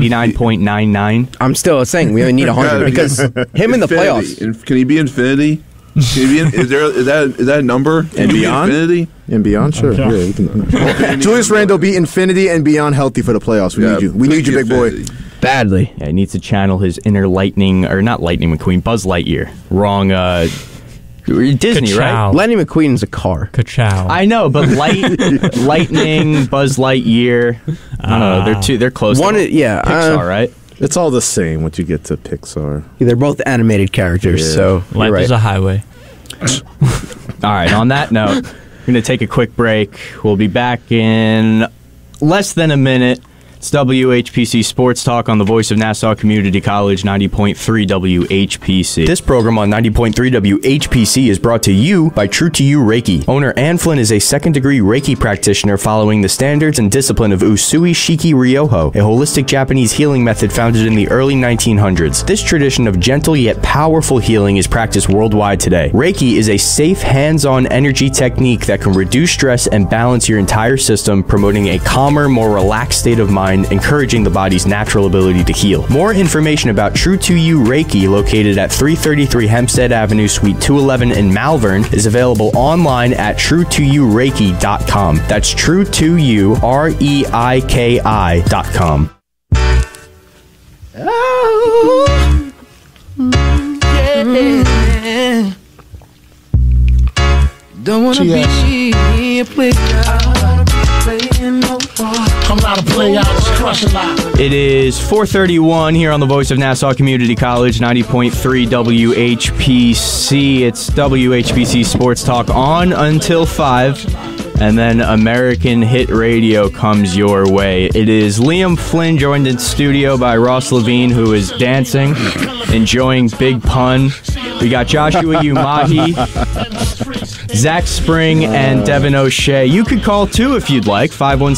B: 99.99.
C: I'm still saying we only need 100 because him in the playoffs.
E: Can he be infinity? Is that a number?
F: And beyond?
E: Infinity?
F: And beyond, sure.
E: Okay.
F: Yeah, you can. Julius Randle be infinity and beyond healthy for the playoffs. We need you. We need you, big boy.
C: Badly.
B: Yeah, he needs to channel his inner Buzz Lightyear. Wrong Disney, right?
D: Ka-chow.
C: Lightning McQueen's a car.
D: Ka-chow.
B: I know, but Lightning, Buzz Lightyear, I don't know. They're close. Pixar, right?
F: It's all the same once you get to Pixar.
C: They're both animated characters,
F: Yeah.
C: so
D: Life
C: you're right.
D: is a highway.
B: All right, on that note, we're going to take a quick break. We'll be back in less than a minute. It's WHPC Sports Talk on the voice of Nassau Community College, 90.3 WHPC. This program on 90.3 WHPC is brought to you by True to You Reiki. Owner Ann Flynn is a second-degree Reiki practitioner following the standards and discipline of Usui Shiki Ryoho, a holistic Japanese healing method founded in the early 1900s. This tradition of gentle yet powerful healing is practiced worldwide today. Reiki is a safe, hands-on energy technique that can reduce stress and balance your entire system, promoting a calmer, more relaxed state of mind, encouraging the body's natural ability to heal. More information about True to You Reiki, located at 333 Hempstead Avenue, Suite 211 in Malvern, is available online at truetoyoureiki.com. That's truetoyoureiki.com.
G: Don't wanna be a player. I'm not a player, I just crush a lot.
B: It is 4:31 here on the voice of Nassau Community College, 90.3 WHPC. It's WHPC Sports Talk on until 5, and then American Hit Radio comes your way. It is Liam Flynn, joined in studio by Ross Levine, who is dancing, enjoying Big Pun. We got Joshua Umahi, Zach Spring, and Devin O'Shea. You could call too if you'd like,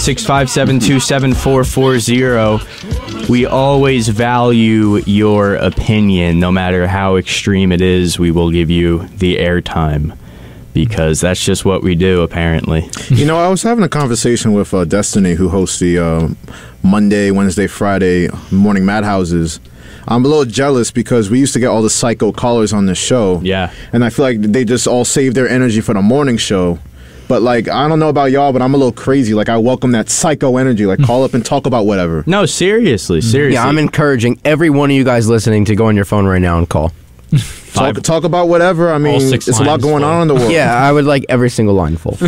B: 516-572-7440. We always value your opinion, no matter how extreme it is. We will give you the airtime, because that's just what we do, apparently.
F: You know, I was having a conversation with Destiny, who hosts the Monday, Wednesday, Friday morning madhouses. I'm a little jealous because we used to get all the psycho callers on the show.
B: Yeah.
F: And I feel like they just all save their energy for the morning show. But, like, I don't know about y'all, but I'm a little crazy. Like, I welcome that psycho energy. Like, call up and talk about whatever.
B: No, seriously.
C: Yeah, I'm encouraging every one of you guys listening to go on your phone right now and call.
F: Talk about whatever. I mean,
D: six
F: it's a lot
D: lines
F: going
D: full.
F: on in the world.
C: Yeah, I would like every single line full.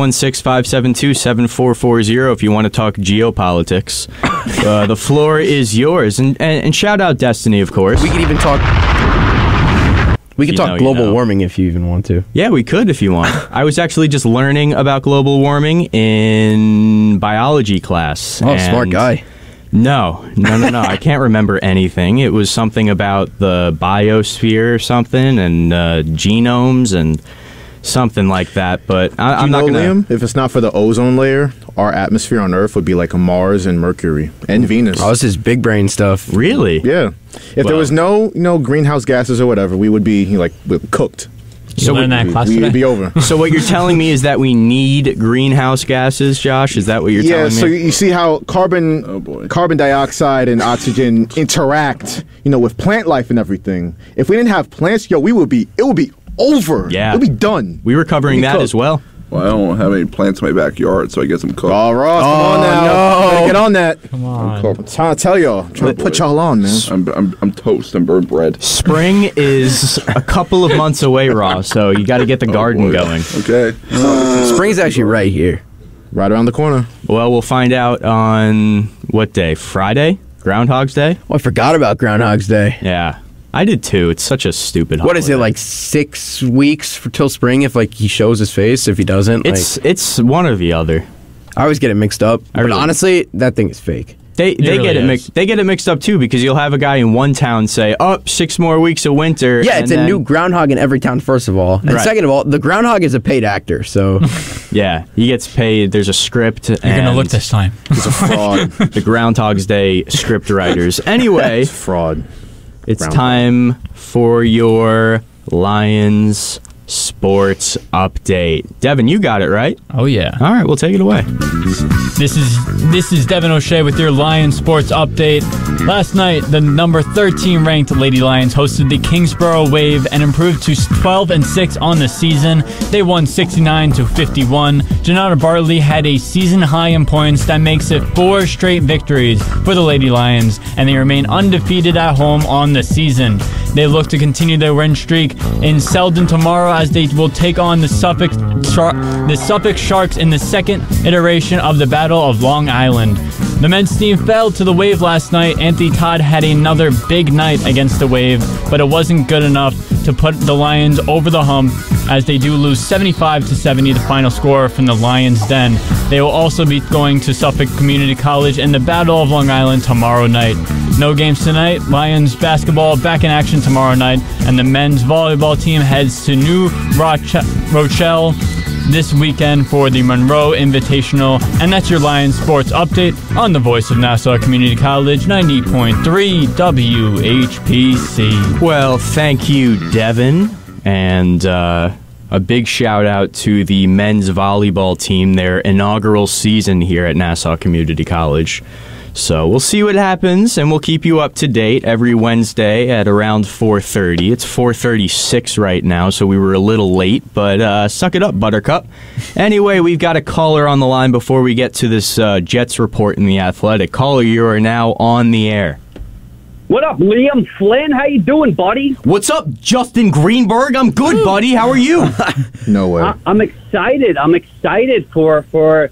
B: 516-572-7440 if you want to talk geopolitics. The floor is yours. And shout out Destiny, of course.
C: We could even talk. We could
B: You know,
C: talk
B: you
C: global
B: know.
C: warming if you even want to.
B: Yeah, we could if you want. I was actually just learning about global warming in biology class.
C: Oh, smart
B: and
C: guy.
B: No. I can't remember anything. It was something about the biosphere or something, and genomes and something like that. But I'm not
F: know,
B: going to.
F: Liam, if it's not for the ozone layer, our atmosphere on Earth would be like Mars and Mercury and Venus.
C: Oh, this is big brain stuff.
B: Really?
F: Yeah. If there was no, greenhouse gases or whatever, we would be cooked.
D: You learned that in class
F: We'd
D: today?
F: be over.
B: So what you're telling me is that we need greenhouse gases, Josh? Is that what you're
F: Yeah,
B: telling me?
F: so you see how carbon dioxide and oxygen interact, with plant life and everything. If we didn't have plants, it would be over.
B: Yeah.
F: It would be done.
B: We were covering
F: We'd be
B: that
F: cooked.
B: as well.
E: Well, I don't have any plants in my backyard, so I guess I'm cooked.
F: Oh, Ross, come on now.
C: no.
F: Better get on that.
D: Come on.
F: I'm trying to tell y'all. I'm trying to put y'all on, man.
E: I'm toast and burnt bread.
B: Spring is a couple of months away, Ross, so you got to get the garden
E: boy.
B: going.
E: Okay.
C: Spring's actually right here.
F: Right around the corner.
B: Well, we'll find out on what day? Friday? Groundhog's Day?
C: Oh, I forgot about Groundhog's Day.
B: Yeah. I did too. It's such a stupid holiday.
C: What is it, like 6 weeks till spring if he shows his face? If he doesn't?
B: It's one or the other.
C: I always get it mixed up. But
B: really-
C: honestly, that thing is fake.
B: They
D: really
B: get it
D: is.
B: mixed. They get it mixed up too, because you'll have a guy in one town say, "Oh, 6 more weeks of winter."
C: Yeah,
B: and
C: it's a
B: then-
C: new groundhog in every town, first of all. And
B: Right.
C: second of all, the groundhog is a paid actor, so...
B: Yeah, he gets paid. There's a script.
D: You're going to look this time.
F: It's a fraud.
B: The Groundhog's Day script writers. Anyway,
F: Fraud.
B: it's
F: Groundhog.
B: time for your Lions sports update. Devin, you got it right.
D: Oh, yeah.
B: All right, we'll take it away.
D: This is Devin O'Shea with your Lions sports update. Last night, the number 13 ranked Lady Lions hosted the Kingsborough Wave and improved to 12-6 on the season. They won 69-51. Janata Bartley had a season high in points that makes it 4 straight victories for the Lady Lions, and they remain undefeated at home on the season. They look to continue their win streak in Selden tomorrow as they will take on the Suffolk Sharks in the second iteration of the Battle of Long Island. The men's team fell to the Wave last night. Anthony Todd had another big night against the Wave, but it wasn't good enough to put the Lions over the hump as they do lose 75-70, the final score from the Lions' Den. They will also be going to Suffolk Community College in the Battle of Long Island tomorrow night. No games tonight. Lions basketball back in action tomorrow night, and the men's volleyball team heads to New Rochelle this weekend for the Monroe Invitational. And that's your Lions sports update on the voice of Nassau Community College, 90.3 WHPC.
B: Well, thank you, Devin. And a big shout out to the men's volleyball team, their inaugural season here at Nassau Community College. So we'll see what happens, and we'll keep you up to date every Wednesday at around 4:30. It's 4:36 right now, so we were a little late, but suck it up, Buttercup. Anyway, we've got a caller on the line before we get to this Jets report in The Athletic. Caller, you are now on the air.
H: What up, Liam Flynn? How you doing, buddy?
B: What's up, Justin Greenberg? I'm good, buddy. How are you?
F: No way.
H: I'm excited. I'm excited for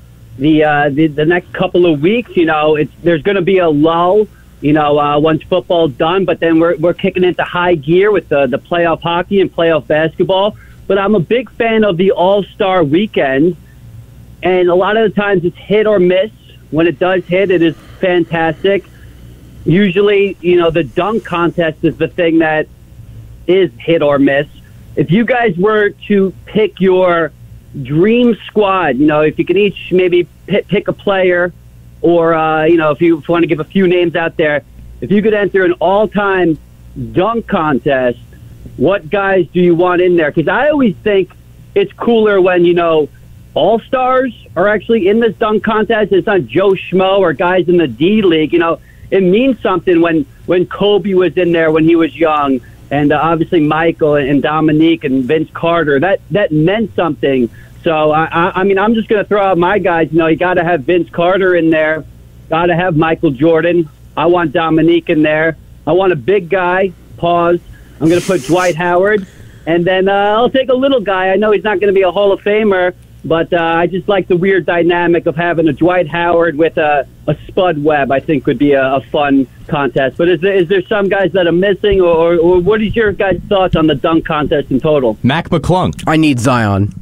H: the next couple of weeks. You know, there's going to be a lull, you know, once football's done, but then we're kicking into high gear with the playoff hockey and playoff basketball. But I'm a big fan of the All-Star Weekend, and a lot of the times it's hit or miss. When it does hit, it is fantastic. Usually, you know, the dunk contest is the thing that is hit or miss. If you guys were to pick your dream squad, you know, if you can each maybe pick a player, or you know, if you want to give a few names out there, if you could enter an all-time dunk contest, what guys do you want in there? Because I always think it's cooler when, you know, all-stars are actually in this dunk contest. It's not Joe Schmo or guys in the D League. You know, it means something when Kobe was in there when he was young, and obviously Michael and Dominique and Vince Carter. That meant something. So, I mean, I'm just going to throw out my guys. You know, you got to have Vince Carter in there. Got to have Michael Jordan. I want Dominique in there. I want a big guy. Pause. I'm going to put Dwight Howard. And then I'll take a little guy. I know he's not going to be a Hall of Famer, but I just like the weird dynamic of having a Dwight Howard with a Spud Webb. I think would be a fun contest. But is there some guys that are missing, or what is your guys' thoughts on the dunk contest in total?
B: Mac McClung.
C: I need Zion.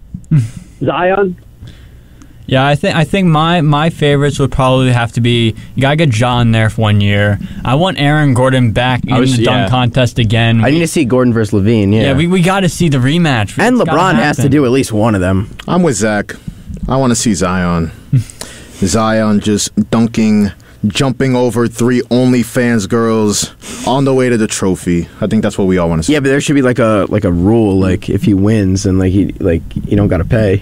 H: Zion?
D: Yeah, I think my favorites would probably have to be, you gotta get John there for 1 year. I want Aaron Gordon back in the dunk contest again.
C: I need to see Gordon versus Levine. Yeah,
D: we got to see the rematch.
C: And LeBron has to do at least one of them.
F: I'm with Zach. I want to see Zion. Zion just dunking, jumping over 3 OnlyFans girls on the way to the trophy. I think that's what we all want to see.
C: Yeah, but there should be like a rule, like if he wins and you don't got to pay.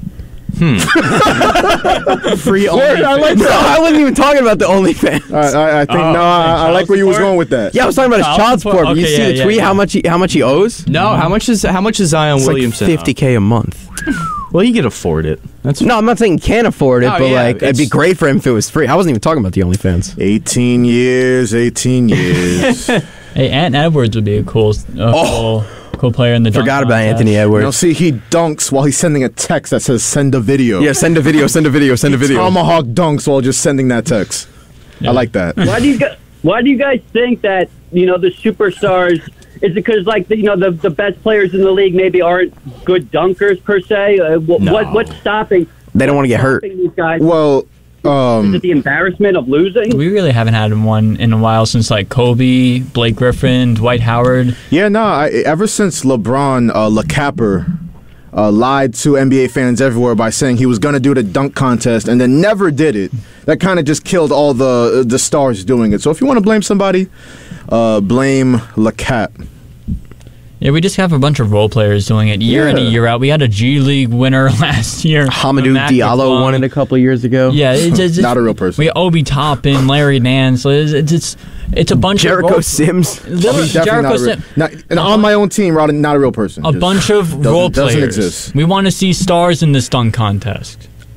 B: Free OnlyFans.
C: I wasn't even talking about the OnlyFans.
F: I think I like where you was going with that.
C: Yeah, I was talking about his child support.
D: Okay,
C: you see the tweet?
D: yeah.
C: How much he owes?
B: No, how much is Zion
C: It's
B: Williamson?
C: like $50K a month.
B: Well, he can afford it.
C: No, I'm not saying he can't afford it, but it'd be great for him if it was free. I wasn't even talking about the OnlyFans.
F: 18 years.
D: Hey, Ant Edwards would be a cool player in the dunk
C: Forgot about
D: contest.
C: Anthony Edwards.
F: You know, see, he dunks while he's sending a text that says "send a video."
C: Yeah, send a video.
F: Tomahawk dunks while just sending that text.
D: Yeah.
F: I like that.
H: Why do you guys think that, you know, the superstars? Is it because, like, the best players in the league maybe aren't good dunkers per se? What's stopping?
C: They don't want to get hurt.
H: These guys?
F: Well,
H: is it the embarrassment of losing?
D: We really haven't had one in a while since like Kobe, Blake Griffin, Dwight Howard.
F: yeah, no. Ever since LeBron, LeCapper, lied to NBA fans everywhere by saying he was going to do the dunk contest and then never did it. That kind of just killed all the stars doing it. So if you want to blame somebody, blame LeCap.
D: Yeah, we just have a bunch of role players doing it year in and year out. We had a G League winner last year.
C: Hamadou Diallo won it a couple of years ago.
D: Yeah, it's
F: Not a real person.
D: We Obi Toppin, Larry Nance. It's a bunch
C: Jericho
D: of
C: Sims.
F: He's definitely and on my own team, not a real person.
D: A bunch of role players.
F: Doesn't exist.
D: We want to see stars in this dunk contest.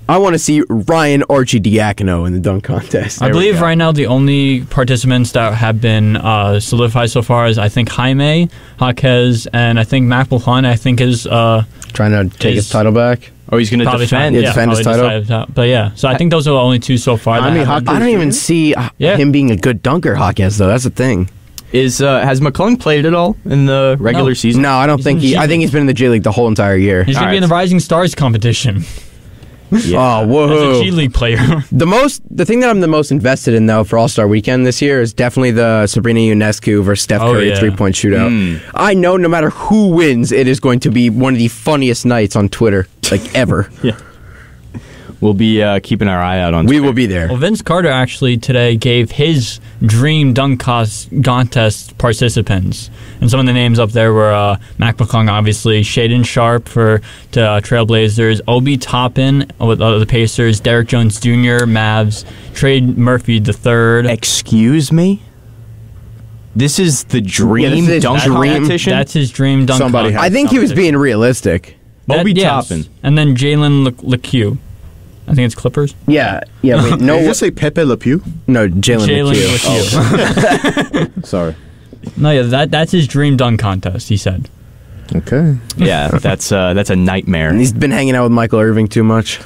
C: I want to see Ryan Arcidiacono in the dunk contest.
D: I believe right now the only participants that have been solidified so far is I think Jaime Jaquez and I think Mac McClung. I think is
C: trying to take his title back.
B: Oh, he's going to defend.
C: Defend his title.
D: But yeah, so I think those are the only two so far.
C: I don't even see him being a good dunker, Jaquez, though. That's the thing.
B: Has McClung played at all in the regular season?
C: No, I don't think I think he's been in the J League the whole entire year.
D: He's going to be in the Rising Stars competition.
C: Yeah. Oh, whoa!
D: As a G League player.
C: The thing that I'm the most invested in though for All-Star Weekend this year is definitely the Sabrina Ionescu versus Steph Curry 3-point shootout. I know no matter who wins, it is going to be one of the funniest nights on Twitter ever.
B: Yeah. We'll be keeping our eye out on Twitter.
C: We will be there.
D: Well, Vince Carter actually today gave his dream dunk contest participants. And some of the names up there were Mac McClung, obviously, Shaedon Sharpe for Trailblazers, Obi Toppin with the Pacers, Derrick Jones Jr., Mavs, Trey Murphy III.
B: Excuse me? This is the dream dunk competition?
D: That's his dream dunk contest.
C: I think he was being realistic.
B: Obi Toppin.
D: And then Jalen LeCue. I think it's Clippers.
C: Yeah. Wait, no.
F: Did you just say Pepe Le Pew?
C: No, Jalen
D: LeCue.
C: Oh.
F: Sorry.
D: No, yeah, that's his dream dunk contest. He said.
F: Okay.
B: Yeah, that's a nightmare.
C: And he's been hanging out with Michael Irving too much.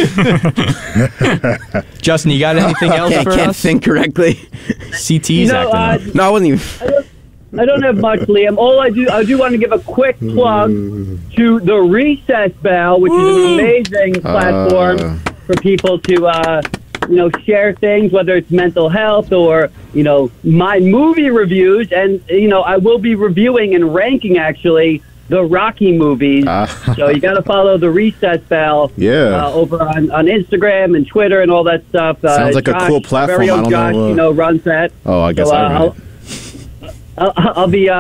B: Justin, you got anything else for us?
C: Can't think correctly.
B: CT's acting up.
C: No, I wasn't even.
H: I don't have much, Liam. I do want to give a quick plug to the Recess Bell, which is an amazing platform for people to, share things, whether it's mental health or, my movie reviews. And, I will be reviewing and ranking, actually, the Rocky movies. So you got to follow the Recess Bell over on Instagram and Twitter and all that stuff.
F: Sounds like a cool platform.
H: Very own Josh, runs that.
F: Oh, I guess
H: I'll be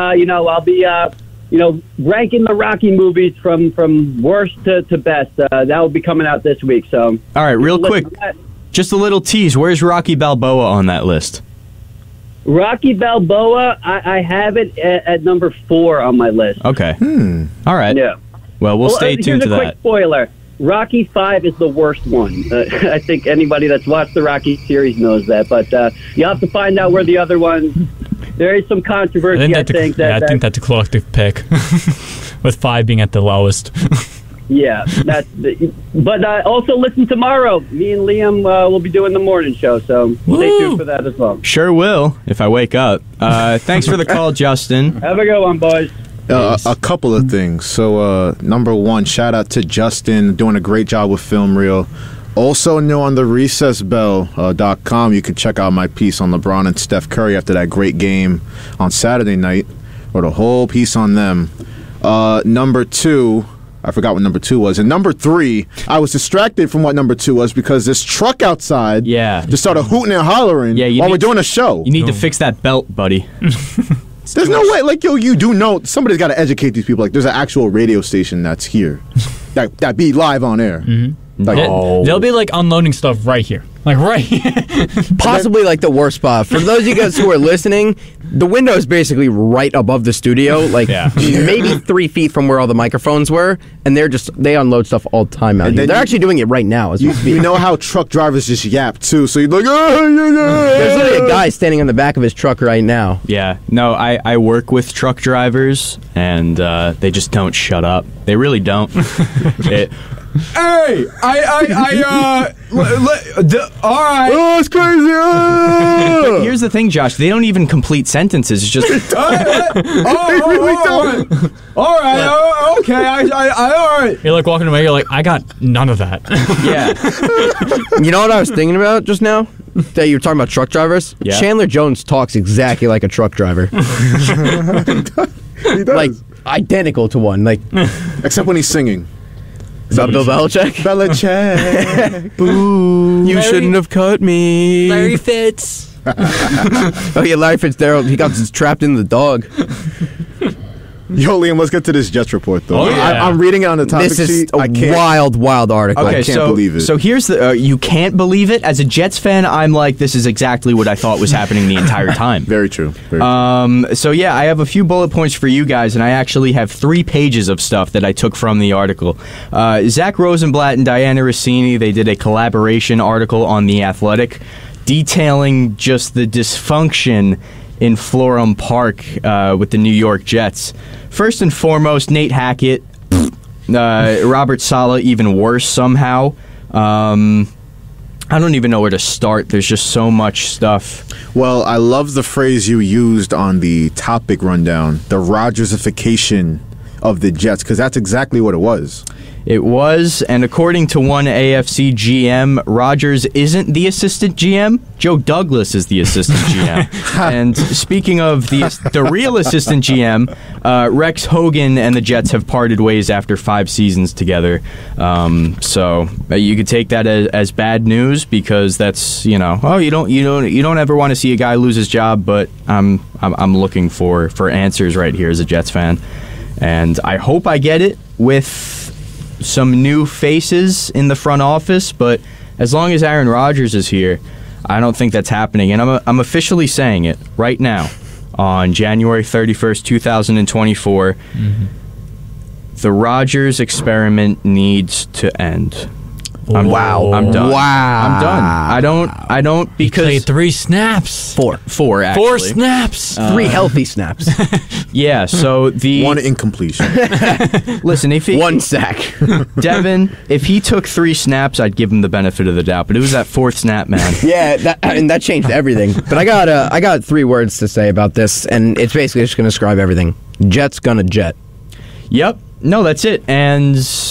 H: ranking the Rocky movies from worst to best. That will be coming out this week. So,
B: all right, real quick, just a little tease. Where's Rocky Balboa on that list?
H: Rocky Balboa, I have it at number 4 on my list.
B: Okay. All right.
H: Yeah.
B: Well, we'll stay tuned to that.
H: Here's a quick spoiler. Rocky 5 is the worst one. I think anybody that's watched the Rocky series knows that. But you'll have to find out where the other ones. There is some controversy, I think.
D: I think that's a collective pick, with 5 being at the lowest.
H: Yeah, but also listen tomorrow. Me and Liam will be doing the morning show, so stay tuned for that as well.
B: Sure will, if I wake up. Thanks for the call, Justin.
H: Have a good one, boys.
F: A couple of things. So, number one, shout out to Justin, doing a great job with Film Reel. Also new on the recessbell.com, you can check out my piece on LeBron and Steph Curry after that great game on Saturday night. Wrote a whole piece on them. Number two, I forgot what number 2 was. And number 3, I was distracted from what number 2 was because this truck outside just started hooting and hollering while we're doing a show.
B: You need to fix that belt, buddy.
F: There's no way. Like, you do know somebody's got to educate these people. Like, there's an actual radio station that's here that be live on air.
D: Mm-hmm. Like, they'll be like unloading stuff right here. Like right here.
C: Possibly like the worst spot. For those of you guys who are listening, the window is basically right above the studio, like maybe 3 feet from where all the microphones were, and they unload stuff all the time out here. They're actually doing it right now as we speak.
F: You know how truck drivers just yap too, so you're like,
C: there's literally a guy standing on the back of his truck right now.
B: Yeah. No, I work with truck drivers, and they just don't shut up. They really don't. Hey, all right.
F: Oh, it's crazy.
B: But here's the thing, Josh. They don't even complete sentences. It's just.
F: All right. Okay. All right.
D: You're like walking away. You're like, I got none of that.
C: Yeah. You know what I was thinking about just now? That you were talking about truck drivers?
B: Yeah.
C: Chandler Jones talks exactly like a truck driver.
F: He does.
C: Like, identical to one. Like,
F: except when he's singing.
C: Is that Bill Belichick?
F: Belichick.
C: Boo. You shouldn't have cut me.
D: Larry Fitz.
C: Oh, yeah, Larry Fitzgerald. He got trapped in the dog.
F: Yo, Liam, let's get to this Jets report, though.
D: Oh, yeah.
F: I'm reading it on the topic
C: This is
F: sheet.
C: a
F: I can't.
C: wild article.
B: Okay,
F: I can't believe it.
B: So here's the you can't believe it. As a Jets fan, I'm like, this is exactly what I thought was happening the entire time.
F: Very true. Very true.
B: So yeah, I have a few bullet points for you guys, and I actually have 3 pages of stuff that I took from the article. Zach Rosenblatt and Diana Rossini, they did a collaboration article on The Athletic detailing just the dysfunction in Florham Park with the New York Jets. First and foremost, Nate Hackett, Robert Saleh, even worse somehow. I don't even know where to start. There's just so much stuff.
F: Well, I love the phrase you used on the topic rundown, the Rodgersification of the Jets, because that's exactly what it was.
B: It was, and according to one AFC GM, Rodgers isn't the assistant GM. Joe Douglas is the assistant GM. And speaking of the real assistant GM, Rex Hogan and the Jets have parted ways after 5 seasons together. So you could take that as bad news, because that's, you don't ever want to see a guy lose his job. But I'm looking for answers right here as a Jets fan, and I hope I get it with some new faces in the front office, but as long as Aaron Rodgers is here, I don't think that's happening. And I'm officially saying it right now on January 31st, 2024. The Rodgers experiment needs to end. I'm done.
C: Wow.
B: I'm done. I don't because
D: Played 3 snaps.
C: 4.
B: 4 actually.
D: 4 snaps.
C: 3 healthy snaps.
B: Yeah, so the
F: 1 incompletion.
B: listen, if he
C: 1 sack.
B: Devin, if he took 3 snaps, I'd give him the benefit of the doubt. But it was that 4th snap, man.
C: Yeah, that changed everything. But I got 3 words to say about this, and it's basically just going to describe everything. Jet's gonna jet.
B: Yep. No, that's it. And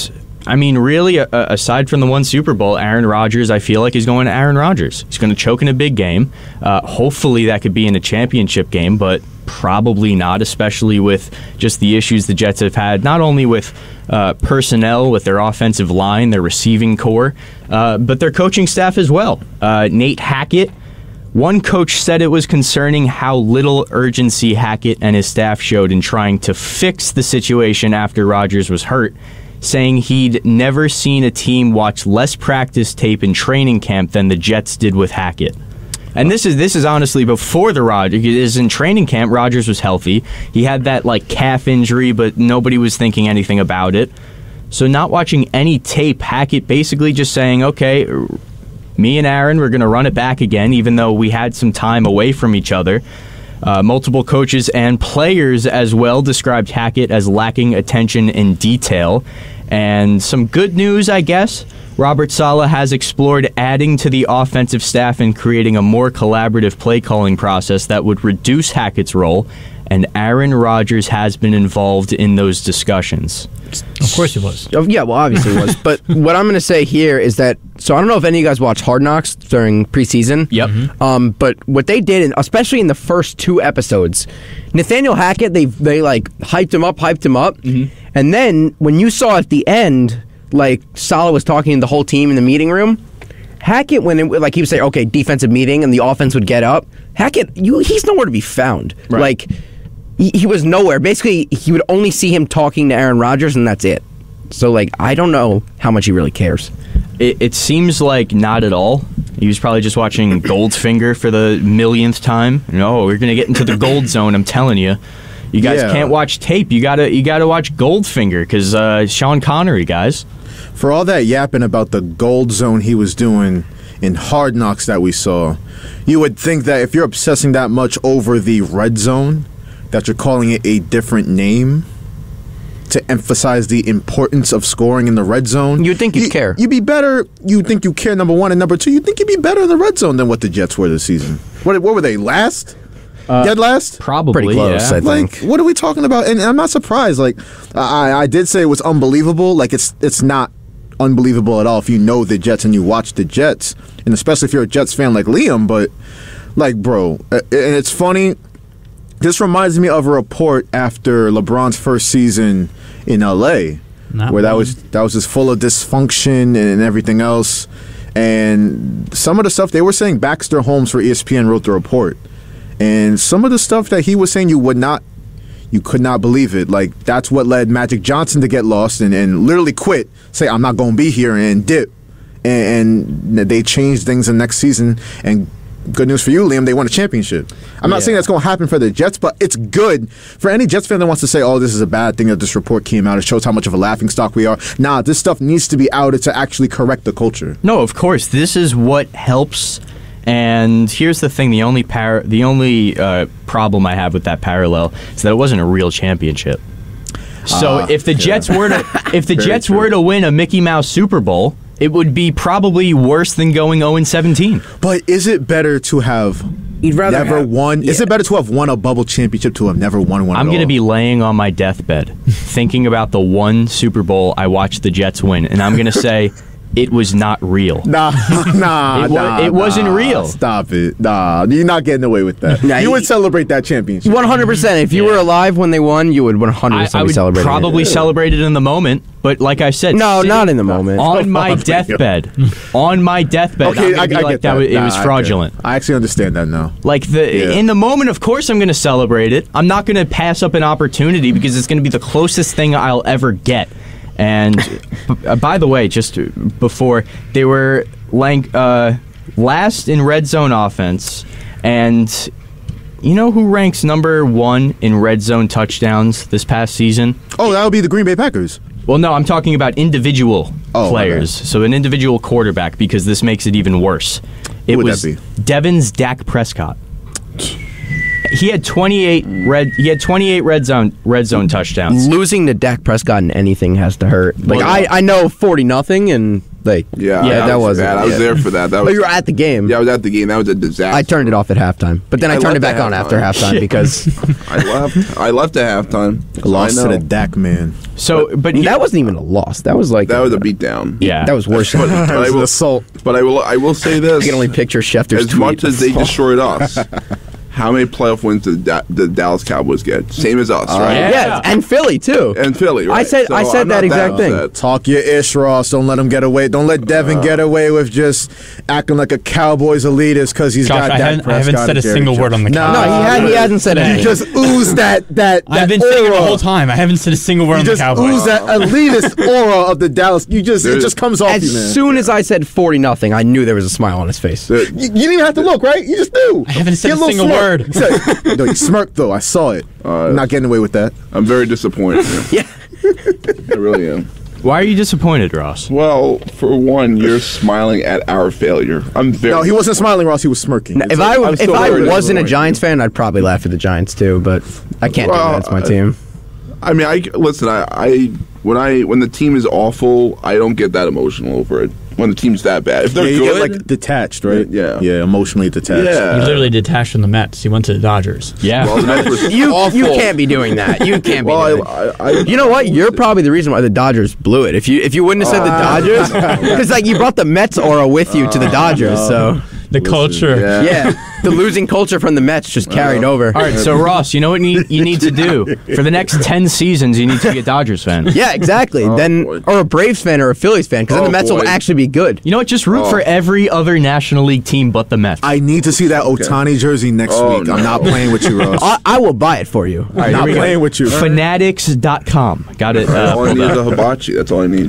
B: I mean, really, aside from the 1 Super Bowl, Aaron Rodgers, I feel like he's going to Aaron Rodgers. He's going to choke in a big game. Hopefully that could be in a championship game, but probably not, especially with just the issues the Jets have had, not only with personnel, with their offensive line, their receiving core, but their coaching staff as well. Nate Hackett, one coach said it was concerning how little urgency Hackett and his staff showed in trying to fix the situation after Rodgers was hurt, saying he'd never seen a team watch less practice tape in training camp than the Jets did with Hackett. And this is honestly before the Rodgers. Is in training camp, Rodgers was healthy. He had that calf injury, but nobody was thinking anything about it. So not watching any tape, Hackett basically just saying, okay, me and Aaron, we're going to run it back again, even though we had some time away from each other. Multiple coaches and players as well described Hackett as lacking attention in detail. And some good news, I guess. Robert Saleh has explored adding to the offensive staff and creating a more collaborative play-calling process that would reduce Hackett's role, and Aaron Rodgers has been involved in those discussions.
D: Of course he was.
C: Yeah, well, obviously it was. But what I'm going to say here is that, so I don't know if any of you guys watched Hard Knocks during preseason.
B: Yep.
C: But what they did, especially in the first 2 episodes, Nathaniel Hackett, they hyped him up. Mm-hmm. And then when you saw at the end, Saleh was talking to the whole team in the meeting room, Hackett, when he would say, okay, defensive meeting, and the offense would get up, Hackett, he's nowhere to be found.
B: Right.
C: He was nowhere. Basically, he would only see him talking to Aaron Rodgers, and that's it. So, I don't know how much he really cares.
B: It seems like not at all. He was probably just watching Goldfinger for the millionth time. No, we're going to get into the gold zone, I'm telling you. You guys can't watch tape. You gotta watch Goldfinger, because Sean Connery, guys.
F: For all that yapping about the gold zone he was doing in Hard Knocks that we saw, you would think that if you're obsessing that much over the red zone, that you're calling it a different name to emphasize the importance of scoring in the red zone.
C: You'd think you'd care.
F: You'd be better. You'd think you care, number 1. And number 2, you'd think you'd be better in the red zone than what the Jets were this season. What were they, last? Dead last?
B: Probably,
C: pretty close,
B: yeah.
C: I think.
F: What are we talking about? And I'm not surprised. I did say it was unbelievable. It's not unbelievable at all if you know the Jets and you watch the Jets, and especially if you're a Jets fan like Liam. But bro, and it's funny. This reminds me of a report after LeBron's first season in LA, where that was just full of dysfunction and everything else. And some of the stuff they were saying, Baxter Holmes for ESPN wrote the report, and some of the stuff that he was saying you would not You could not believe it. Like, that's what led Magic Johnson to get lost and literally quit, say, I'm not going to be here, and dip. And they changed things in next season, and good news for you, Liam, they won a championship. I'm not saying that's going to happen for the Jets, but it's good for any Jets fan that wants to say, oh, this is a bad thing that this report came out. It shows how much of a laughingstock we are. Nah, this stuff needs to be outed to actually correct the culture.
B: No, of course. This is what helps. And here's the thing: the only problem I have with that parallel is that it wasn't a real championship. So if the Jets were to win a Mickey Mouse Super Bowl, it would be probably worse than going 0-17.
F: But is it better to have never won? Yeah. Is it better to have won a bubble championship to have never won one?
B: I'm going to be laying on my deathbed thinking about the one Super Bowl I watched the Jets win, and I'm going to say it was not real. It wasn't real.
F: Stop it. Nah, you're not getting away with that. You would celebrate that championship.
C: 100%. If you were alive when they won, you would 100%
B: I would
C: celebrate it.
B: probably celebrate it in the moment, but like I said,
C: no, not in the moment.
B: On my deathbed,
F: Okay,
B: I get that. It was fraudulent.
F: I actually understand that now.
B: Like in the moment, of course, I'm going to celebrate it. I'm not going to pass up an opportunity because it's going to be the closest thing I'll ever get. And by the way, just before, they were last in red zone offense, and you know who ranks number 1 in red zone touchdowns this past season?
F: Oh, that would be the Green Bay Packers.
B: Well, no, I'm talking about individual players. So an individual quarterback, because this makes it even worse.
F: Who would that be?
B: Devon's Dak Prescott. He had 28 red zone touchdowns.
C: Losing to Dak Prescott in anything has to hurt. Like I know 40-0 and like that was
E: bad. I was there for that.
C: You were at the game.
E: Yeah, I was at the game. That was a disaster.
C: I turned it off at halftime, but then I turned it back on after halftime because
E: I left at halftime.
F: Lost to the Dak man.
B: So, but
C: that wasn't even a loss. That was like
E: that was a beatdown.
B: Yeah,
C: that was worse.
E: But I will assault. But I will say this:
C: I can only picture Schefter's
E: as much as they destroyed us. How many playoff wins did the Dallas Cowboys get? Same as us, right?
C: Yeah, and Philly too.
E: And Philly, right?
C: I said that exact thing.
F: Talk your ish, Ross. Don't let him get away. Don't let Devin get away with just acting like a Cowboys elitist because he's got Dak Prescott.
D: I haven't said a single word on the Cowboys.
C: No, he hasn't said anything.
F: You just ooze that
D: I've been
F: aura.
D: saying it the whole time. I haven't said a single word on the Cowboys.
F: You just ooze that elitist aura of the Dallas. It just comes off you, man.
C: As soon as I said 40-0, I knew there was a smile on his face.
F: You didn't even have to look, right? You just knew.
D: I haven't said a single word.
F: No, you smirked though. I saw it. I'm not getting away with that.
E: I'm very disappointed.
C: Yeah,
E: I really am.
B: Why are you disappointed, Ross?
E: Well, for one, you're smiling at our failure.
F: No, he wasn't smiling, Ross. He was smirking.
C: If I wasn't a Giants fan, I'd probably laugh at the Giants too. But I can't do that. It's my team.
E: I mean, when the team is awful, I don't get that emotional over it. When the team's that bad, if they're
F: you
E: good,
F: get detached, right?
E: Yeah,
F: emotionally detached.
E: Yeah.
D: He literally detached from the Mets. He went to the Dodgers.
B: Yeah,
E: well, the Mets were
C: you can't be doing that. You can't be. Doing that. You know what? You're probably the reason why the Dodgers blew it. If you wouldn't have said the Dodgers, because like you brought the Mets aura with you to the Dodgers, so.
D: The culture.
C: Yeah. The losing culture from the Mets just carried over.
B: All right, so Ross, you know what you need to do? For the next 10 seasons, you need to be a Dodgers fan.
C: Yeah, exactly. Or a Braves fan or a Phillies fan, because then the Mets will actually be good.
B: You know what? Just root for every other National League team but the Mets.
F: I need to see that Otani jersey next week. I'm not playing with you, Ross.
C: I will buy it for you.
F: All right, I'm not playing with you.
B: Fanatics.com. Got it.
E: All I need is a hibachi. That's all I need.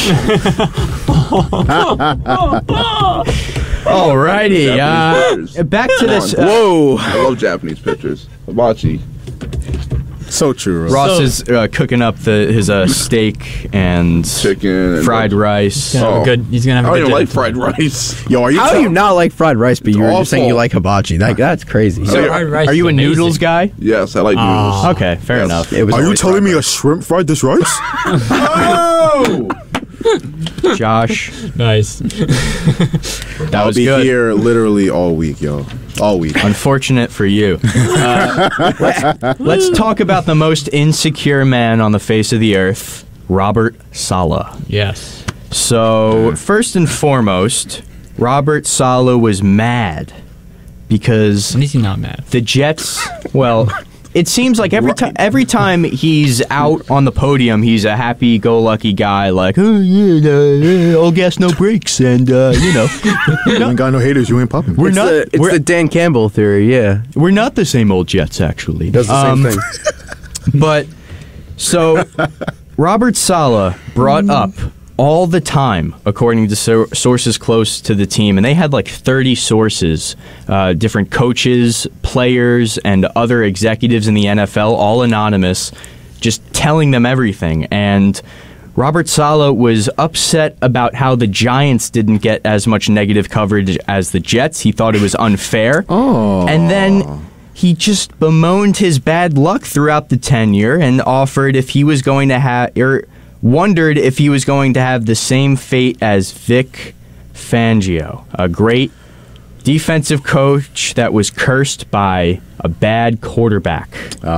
B: Alrighty, back to this.
C: Whoa!
E: I love Japanese pictures. Hibachi.
F: So true.
B: Ross is cooking up his steak and
E: chicken, and
B: fried rice.
D: Good. He's gonna have.
E: I don't even like fried rice.
F: Yo,
C: how do you not like fried rice? But you're just saying you like hibachi. That's crazy.
B: So are you a noodles guy?
E: Yes, I like noodles.
B: Okay, fair enough.
F: Are you telling me a shrimp fried this rice?
E: No.
B: Josh,
D: nice.
F: I'll be
B: good.
F: here literally all week, yo. All week.
B: Unfortunate for you. Let's talk about the most insecure man on the face of the earth, Robert Saleh.
D: Yes.
B: So, first and foremost, Robert Saleh was mad because...
D: When is he not mad?
B: The Jets, well... It seems like every time he's out on the podium, he's a happy-go-lucky guy, like, oh, yeah, all gas, no brakes, and, you
F: ain't got no haters, you ain't popping.
C: It's the Dan Campbell theory, yeah.
B: We're not the same old Jets, actually.
C: Does the same thing.
B: But so Robert Saleh brought up all the time, according to sources close to the team, and they had like 30 sources, different coaches, players, and other executives in the NFL, all anonymous, just telling them everything. And Robert Saleh was upset about how the Giants didn't get as much negative coverage as the Jets. He thought it was unfair.
F: Oh.
B: And then he just bemoaned his bad luck throughout the tenure and offered if he was going to have, or wondered if he was going to have the same fate as Vic Fangio, a great defensive coach that was cursed by a bad quarterback.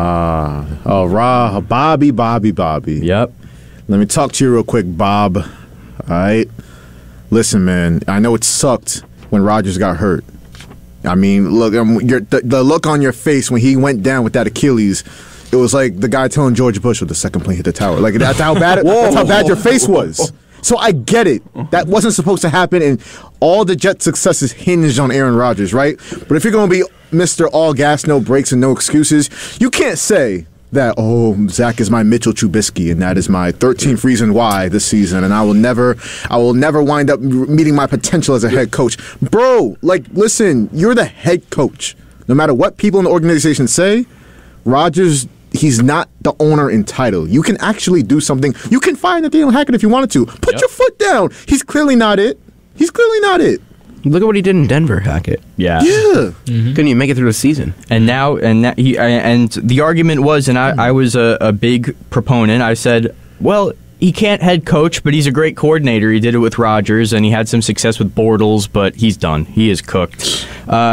F: Bobby.
B: Yep.
F: Let me talk to you real quick, Bob. All right? Listen, man, I know it sucked when Rodgers got hurt. I mean, look, the look on your face when he went down with that Achilles, it was like the guy telling George Bush with the second plane hit the tower. Like, that's how bad that's how bad your face was. So I get it. That wasn't supposed to happen, and all the Jets' successes hinged on Aaron Rodgers, right? But if you're going to be Mr. All Gas, No Breaks, and No Excuses, you can't say that, Zach is my Mitchell Trubisky, and that is my 13th reason why this season, and I will never wind up meeting my potential as a head coach. Bro, like, listen, you're the head coach. No matter what people in the organization say, Rodgers, he's not the owner in title. You can actually do something. You can fire Nathaniel Hackett if you wanted to. Put your foot down. He's clearly not it.
C: Look at what he did in Denver, Hackett.
B: Yeah.
C: Couldn't even make it through the season.
B: And the argument was, and I was a big proponent. I said, well, he can't head coach, but he's a great coordinator. He did it with Rodgers, and he had some success with Bortles, but he's done. He is cooked.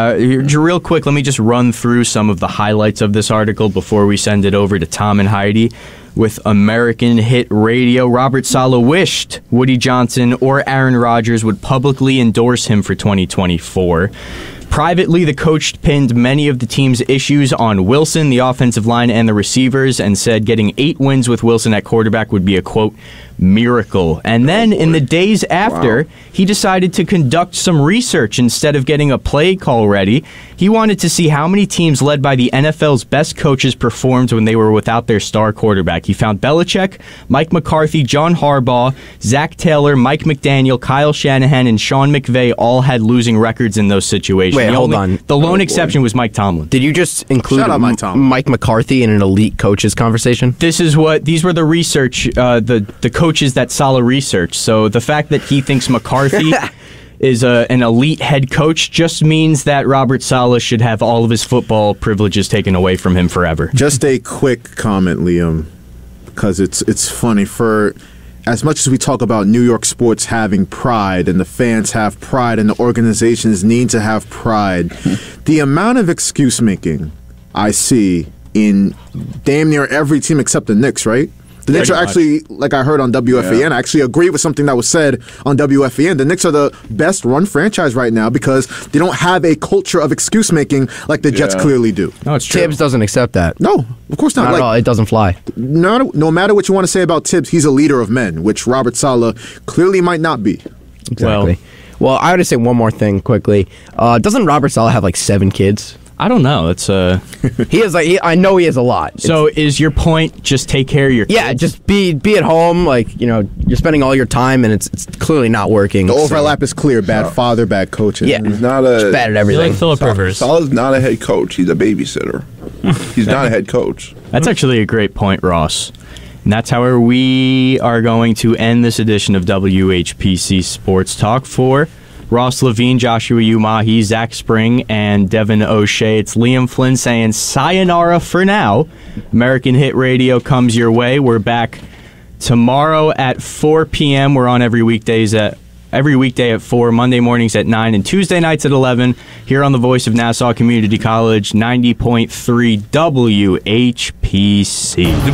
B: Real quick, let me just run through some of the highlights of this article before we send it over to Tom and Heidi. With American Hit Radio, Robert Saleh wished Woody Johnson or Aaron Rodgers would publicly endorse him for 2024. Privately, the coach pinned many of the team's issues on Wilson, the offensive line, and the receivers, and said getting 8 wins with Wilson at quarterback would be a, quote, miracle. And then in the days after, he decided to conduct some research instead of getting a play call ready. He wanted to see how many teams led by the NFL's best coaches performed when they were without their star quarterback. He found Belichick, Mike McCarthy, John Harbaugh, Zach Taylor, Mike McDaniel, Kyle Shanahan, and Sean McVay all had losing records in those situations.
C: Wait, hold on.
B: The lone exception was Mike Tomlin.
C: Did you just include Mike McCarthy in an elite coaches conversation?
B: These were the research, the coaches that Saleh researched. So the fact that he thinks McCarthy is an elite head coach just means that Robert Saleh should have all of his football privileges taken away from him forever.
F: Just a quick comment, Liam, because it's funny. For as much as we talk about New York sports having pride and the fans have pride and the organizations need to have pride, the amount of excuse making I see in damn near every team except the Knicks, right? The Knicks are actually, like I heard on WFAN, I actually agree with something that was said on WFAN. The Knicks are the best run franchise right now because they don't have a culture of excuse making like the Jets clearly do.
B: No, it's true.
C: Tibbs doesn't accept that.
F: No, of course not.
C: Not at all. It doesn't fly.
F: No matter what you want to say about Tibbs, he's a leader of men, which Robert Saleh clearly might not be.
C: Exactly. Well, I would just say one more thing quickly. Doesn't Robert Saleh have like 7 kids?
B: I don't know. It's
C: he has I know he has a lot.
B: So is your point just take care of your kids?
C: Yeah, just be at home. Like, you know, you're spending all your time, and it's clearly not working.
F: The overlap is clear. Bad father, bad coaching.
C: Yeah,
E: he's not
C: just bad at everything.
D: You're like Phillip Rivers.
E: Saleh's not a head coach. He's a babysitter. He's not a head coach.
B: That's actually a great point, Ross. And that's how we are going to end this edition of WHPC Sports Talk for Ross Levine, Joshua Umahi, Zach Spring, and Devin O'Shea. It's Liam Flynn saying sayonara for now. American Hit Radio comes your way. We're back tomorrow at 4 p.m. We're on every weekday at 4, Monday mornings at 9, and Tuesday nights at 11 here on the Voice of Nassau Community College, 90.3 WHPC.